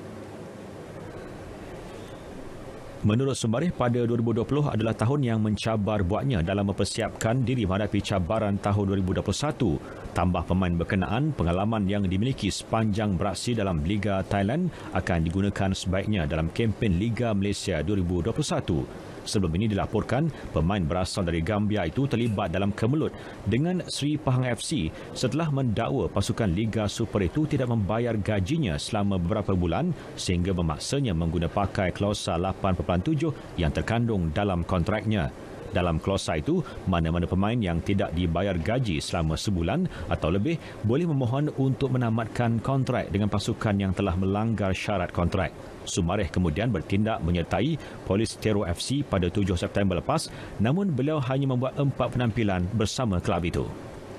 Menurut Sumareh, pada dua ribu dua puluh adalah tahun yang mencabar buatnya dalam mempersiapkan diri menghadapi cabaran tahun dua ribu dua puluh satu. Tambah pemain berkenaan, pengalaman yang dimiliki sepanjang beraksi dalam Liga Thailand akan digunakan sebaiknya dalam kempen Liga Malaysia dua ribu dua puluh satu. Sebelum ini dilaporkan, pemain berasal dari Gambia itu terlibat dalam kemelut dengan Sri Pahang F C setelah mendakwa pasukan Liga Super itu tidak membayar gajinya selama beberapa bulan sehingga memaksanya mengguna pakai klausa lapan perpuluhan tujuh yang terkandung dalam kontraknya. Dalam klausa itu, mana-mana pemain yang tidak dibayar gaji selama sebulan atau lebih boleh memohon untuk menamatkan kontrak dengan pasukan yang telah melanggar syarat kontrak. Sumareh kemudian bertindak menyertai Polistero F C pada tujuh September lepas, namun beliau hanya membuat empat penampilan bersama kelab itu.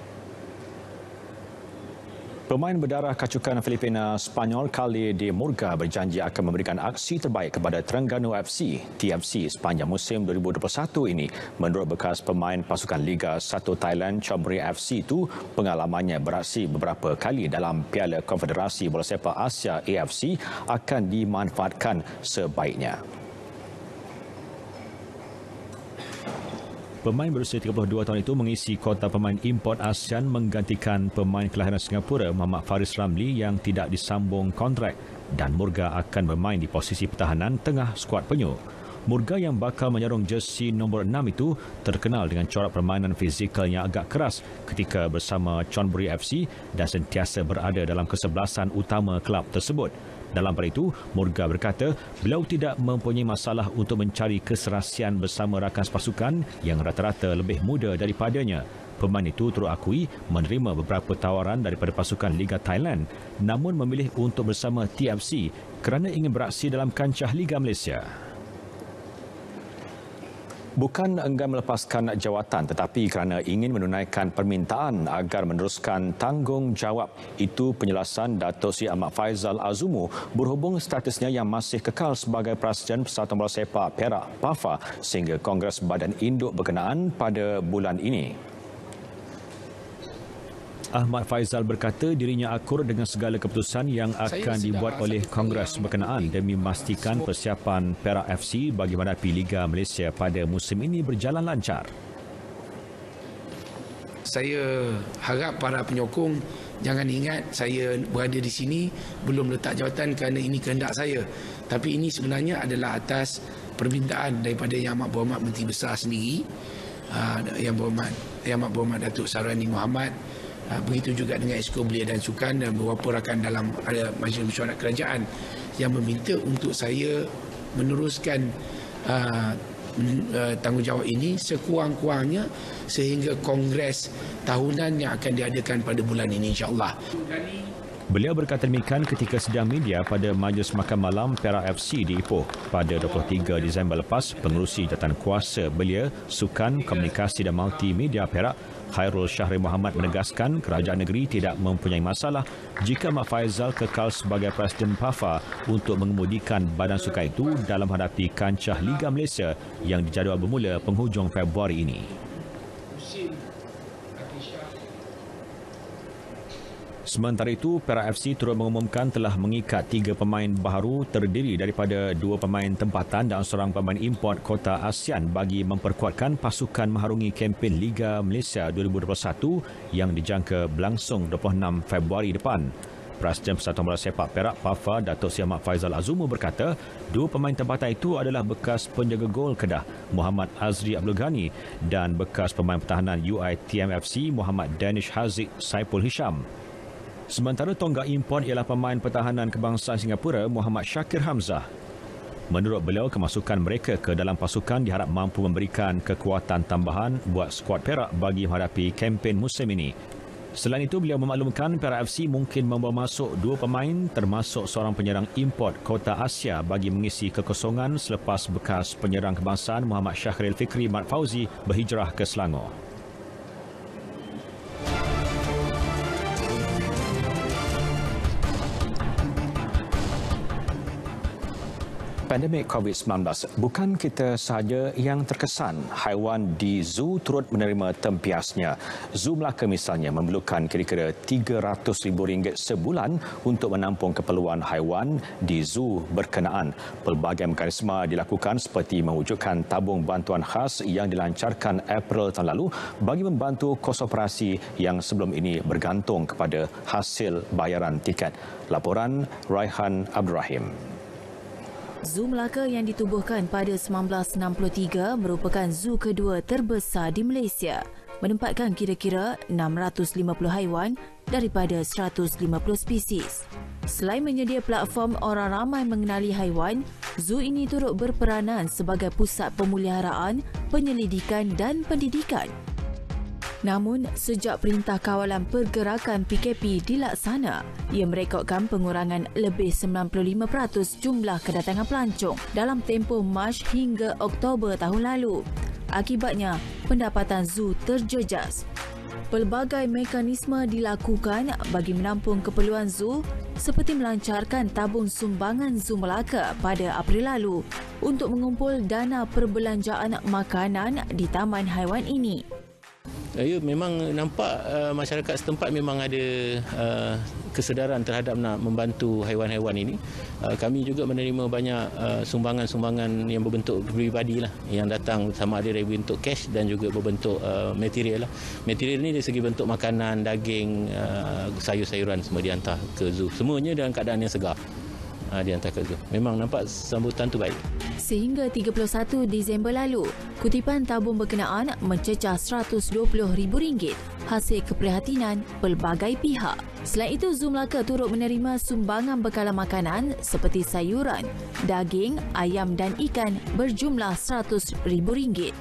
Pemain berdarah kacukan Filipina Spanyol Khalid de Murga berjanji akan memberikan aksi terbaik kepada Terengganu F C T F C sepanjang musim dua ribu dua puluh satu ini. Menurut bekas pemain pasukan Liga satu Thailand Chonburi F C itu, pengalamannya beraksi beberapa kali dalam Piala Konfederasi Bola Sepak Asia A F C akan dimanfaatkan sebaiknya. Pemain berusia tiga puluh dua tahun itu mengisi kota pemain import ASEAN menggantikan pemain kelahiran Singapura Muhammad Faris Ramli yang tidak disambung kontrak, dan Murga akan bermain di posisi pertahanan tengah skuad penyu. Murga yang bakal menyarung jersey nombor enam itu terkenal dengan corak permainan fizikal yang agak keras ketika bersama Chonburi F C dan sentiasa berada dalam kesebelasan utama kelab tersebut. Dalam pada itu, Murga berkata beliau tidak mempunyai masalah untuk mencari keserasian bersama rakan pasukan yang rata-rata lebih muda daripadanya. Pemain itu turut akui menerima beberapa tawaran daripada pasukan Liga Thailand, namun memilih untuk bersama T F C kerana ingin beraksi dalam kancah Liga Malaysia. Bukan enggan melepaskan jawatan tetapi kerana ingin menunaikan permintaan agar meneruskan tanggungjawab. Itu penjelasan Datuk Seri Ahmad Faizal Azumu berhubung statusnya yang masih kekal sebagai Presiden Persatuan Bola Sepak Perak P A F A sehingga Kongres Badan Induk berkenaan pada bulan ini. Ahmad Faizal berkata dirinya akur dengan segala keputusan yang akan dibuat oleh Kongres berkenaan demi memastikan persiapan Perak F C bagi menghadapi Liga Malaysia pada musim ini berjalan lancar. Saya harap para penyokong jangan ingat saya berada di sini belum letak jawatan kerana ini kehendak saya. Tapi ini sebenarnya adalah atas permintaan daripada Yang Amat Berhormat Menteri Besar sendiri, Yang Berhormat Yang Amat Berhormat Datuk Sarani Muhammad. Begitu juga dengan Esko Belia dan Sukan dan beberapa rakan dalam ada Majlis Mesyuarat Kerajaan yang meminta untuk saya meneruskan uh, uh, tanggungjawab ini sekurang-kurangnya sehingga Kongres tahunan yang akan diadakan pada bulan ini insya-Allah. Beliau berkata demikian ketika sidang media pada Majlis Makan Malam Perak F C di Ipoh pada dua puluh tiga Disember lepas. Pengerusi Jabatan Kuasa Belia, Sukan, Komunikasi dan Multimedia Perak, Khairul Syahri Muhammad menegaskan kerajaan negeri tidak mempunyai masalah jika Ahmad Faizal kekal sebagai Presiden P A F A untuk mengemudikan badan sukan itu dalam menghadapi kancah Liga Malaysia yang dijadual bermula penghujung Februari ini. Sementara itu, Perak F C turut mengumumkan telah mengikat tiga pemain baharu terdiri daripada dua pemain tempatan dan seorang pemain import kota ASEAN bagi memperkuatkan pasukan mengharungi kempen Liga Malaysia dua ribu dua puluh satu yang dijangka berlangsung dua puluh enam Februari depan. Presiden Persatuan Bola Sepak Perak P A F A Datuk Seri Ahmad Faizal Azumu berkata dua pemain tempatan itu adalah bekas penjaga gol Kedah Muhammad Azri Abdul Ghani dan bekas pemain pertahanan U I T M F C Muhammad Danish Haziq Saipul Hisham. Sementara tonggak import ialah pemain pertahanan kebangsaan Singapura Muhammad Shakir Hamzah. Menurut beliau, kemasukan mereka ke dalam pasukan diharap mampu memberikan kekuatan tambahan buat skuad Perak bagi menghadapi kempen musim ini. Selain itu, beliau memaklumkan Perak F C mungkin membawa masuk dua pemain termasuk seorang penyerang import kota Asia bagi mengisi kekosongan selepas bekas penyerang kebangsaan Muhammad Syahril Fikri Mat Fauzi berhijrah ke Selangor. Pandemik covid sembilan belas, bukan kita sahaja yang terkesan. Haiwan di zoo turut menerima tempiasnya. Zoo Melaka misalnya memerlukan kira-kira tiga ratus ribu ringgit sebulan untuk menampung keperluan haiwan di zoo berkenaan. Pelbagai mekanisme dilakukan seperti mewujudkan tabung bantuan khas yang dilancarkan April tahun lalu bagi membantu kos operasi yang sebelum ini bergantung kepada hasil bayaran tiket. Laporan Raihan Abdul Rahim. Zoo Melaka yang ditubuhkan pada seribu sembilan ratus enam puluh tiga merupakan zoo kedua terbesar di Malaysia, menempatkan kira-kira enam ratus lima puluh haiwan daripada seratus lima puluh spesies. Selain menyedia platform orang ramai mengenali haiwan, zoo ini turut berperanan sebagai pusat pemeliharaan, penyelidikan dan pendidikan. Namun, sejak Perintah Kawalan Pergerakan P K P dilaksana, ia merekodkan pengurangan lebih sembilan puluh lima peratus jumlah kedatangan pelancong dalam tempoh Mac hingga Oktober tahun lalu. Akibatnya, pendapatan zoo terjejas. Pelbagai mekanisme dilakukan bagi menampung keperluan zoo seperti melancarkan tabung sumbangan Zoo Melaka pada April lalu untuk mengumpul dana perbelanjaan makanan di taman haiwan ini. Ya, memang nampak uh, masyarakat setempat memang ada uh, kesedaran terhadap nak membantu haiwan-haiwan ini, uh, kami juga menerima banyak uh, sumbangan-sumbangan yang berbentuk peribadi lah, yang datang sama ada dari bentuk cash dan juga berbentuk uh, material lah. Material ni dari segi bentuk makanan, daging, uh, sayur-sayuran semua dihantar ke zoo. Semuanya dalam keadaan yang segar. Dihantar ke zoo. Memang nampak sambutan tu baik. Sehingga tiga puluh satu Disember lalu, kutipan tabung berkenaan mencecah seratus dua puluh ribu ringgit hasil keprihatinan pelbagai pihak. Selain itu, Zoo Melaka turut menerima sumbangan bekalan makanan seperti sayuran, daging, ayam dan ikan berjumlah seratus ribu ringgit.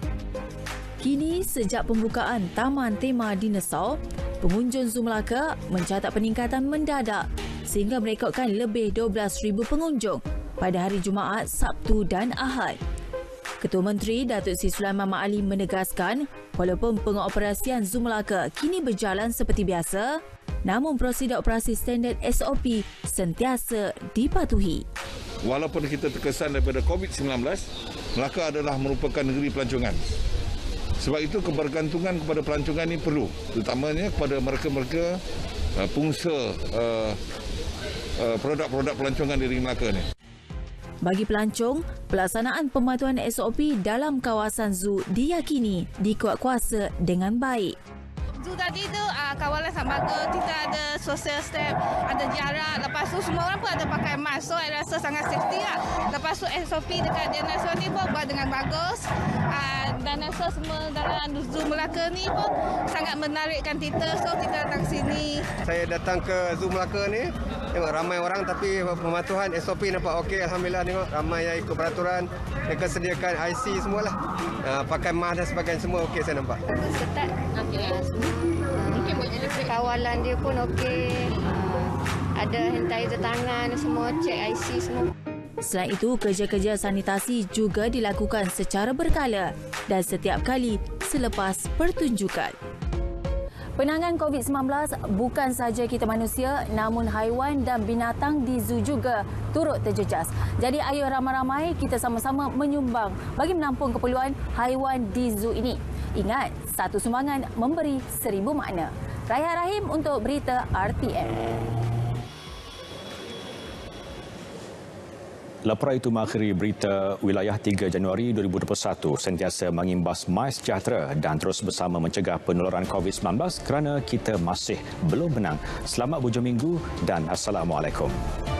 Kini, sejak pembukaan Taman Tema Dinosaur, pengunjung Zoo Melaka mencatat peningkatan mendadak sehingga merekodkan lebih dua belas ribu pengunjung pada hari Jumaat, Sabtu dan Ahad. Ketua Menteri Datuk Seri Sulaiman Mat Ali menegaskan walaupun pengoperasian Zoo Melaka kini berjalan seperti biasa, namun prosedur operasi standard S O P sentiasa dipatuhi. Walaupun kita terkesan daripada COVID sembilan belas, Melaka adalah merupakan negeri pelancongan. Sebab itu kebergantungan kepada pelancongan ini perlu, terutamanya kepada mereka-mereka uh, pengusaha uh, uh, produk-produk pelancongan di negeri Melaka ini. Bagi pelancong, pelaksanaan pematuhan S O P dalam kawasan zoo diyakini dikuatkuasa dengan baik. Zoo tadi tu uh, kawalan sangat bagus, kita ada social step, ada jarak, lepas tu semua orang pun ada pakai mask, so saya rasa sangat safety lah. Lepas tu S O P dekat dinosaur ni pun buat dengan bagus, uh, dinosaur semua dalam Zoo Melaka ni pun sangat menarikkan kita, so kita datang sini. Saya datang ke Zoo Melaka ni, tengok ramai orang tapi pematuhan S O P nampak okey, Alhamdulillah, tengok ramai yang ikut peraturan, mereka sediakan I C semualah, uh, pakai mask dan sebagainya, semua okey saya nampak. Ketat, okey lah. Mungkin kawalan dia pun okey, uh, ada sanitizer tangan, semua cek I C semua. Selain itu, kerja-kerja sanitasi juga dilakukan secara berkala dan setiap kali selepas pertunjukan. Penanganan COVID sembilan belas bukan sahaja kita manusia, namun haiwan dan binatang di zoo juga turut terjejas. Jadi ayo ramai-ramai kita sama-sama menyumbang bagi menampung keperluan haiwan di zoo ini. Ingat, satu sumbangan memberi seribu makna. Raihan Rahim untuk Berita R T M. Laporan itu mengakhiri berita wilayah tiga Januari dua ribu dua puluh satu, sentiasa mengimbas mai sejahtera dan terus bersama mencegah penularan COVID sembilan belas kerana kita masih belum menang. Selamat hujung minggu dan Assalamualaikum.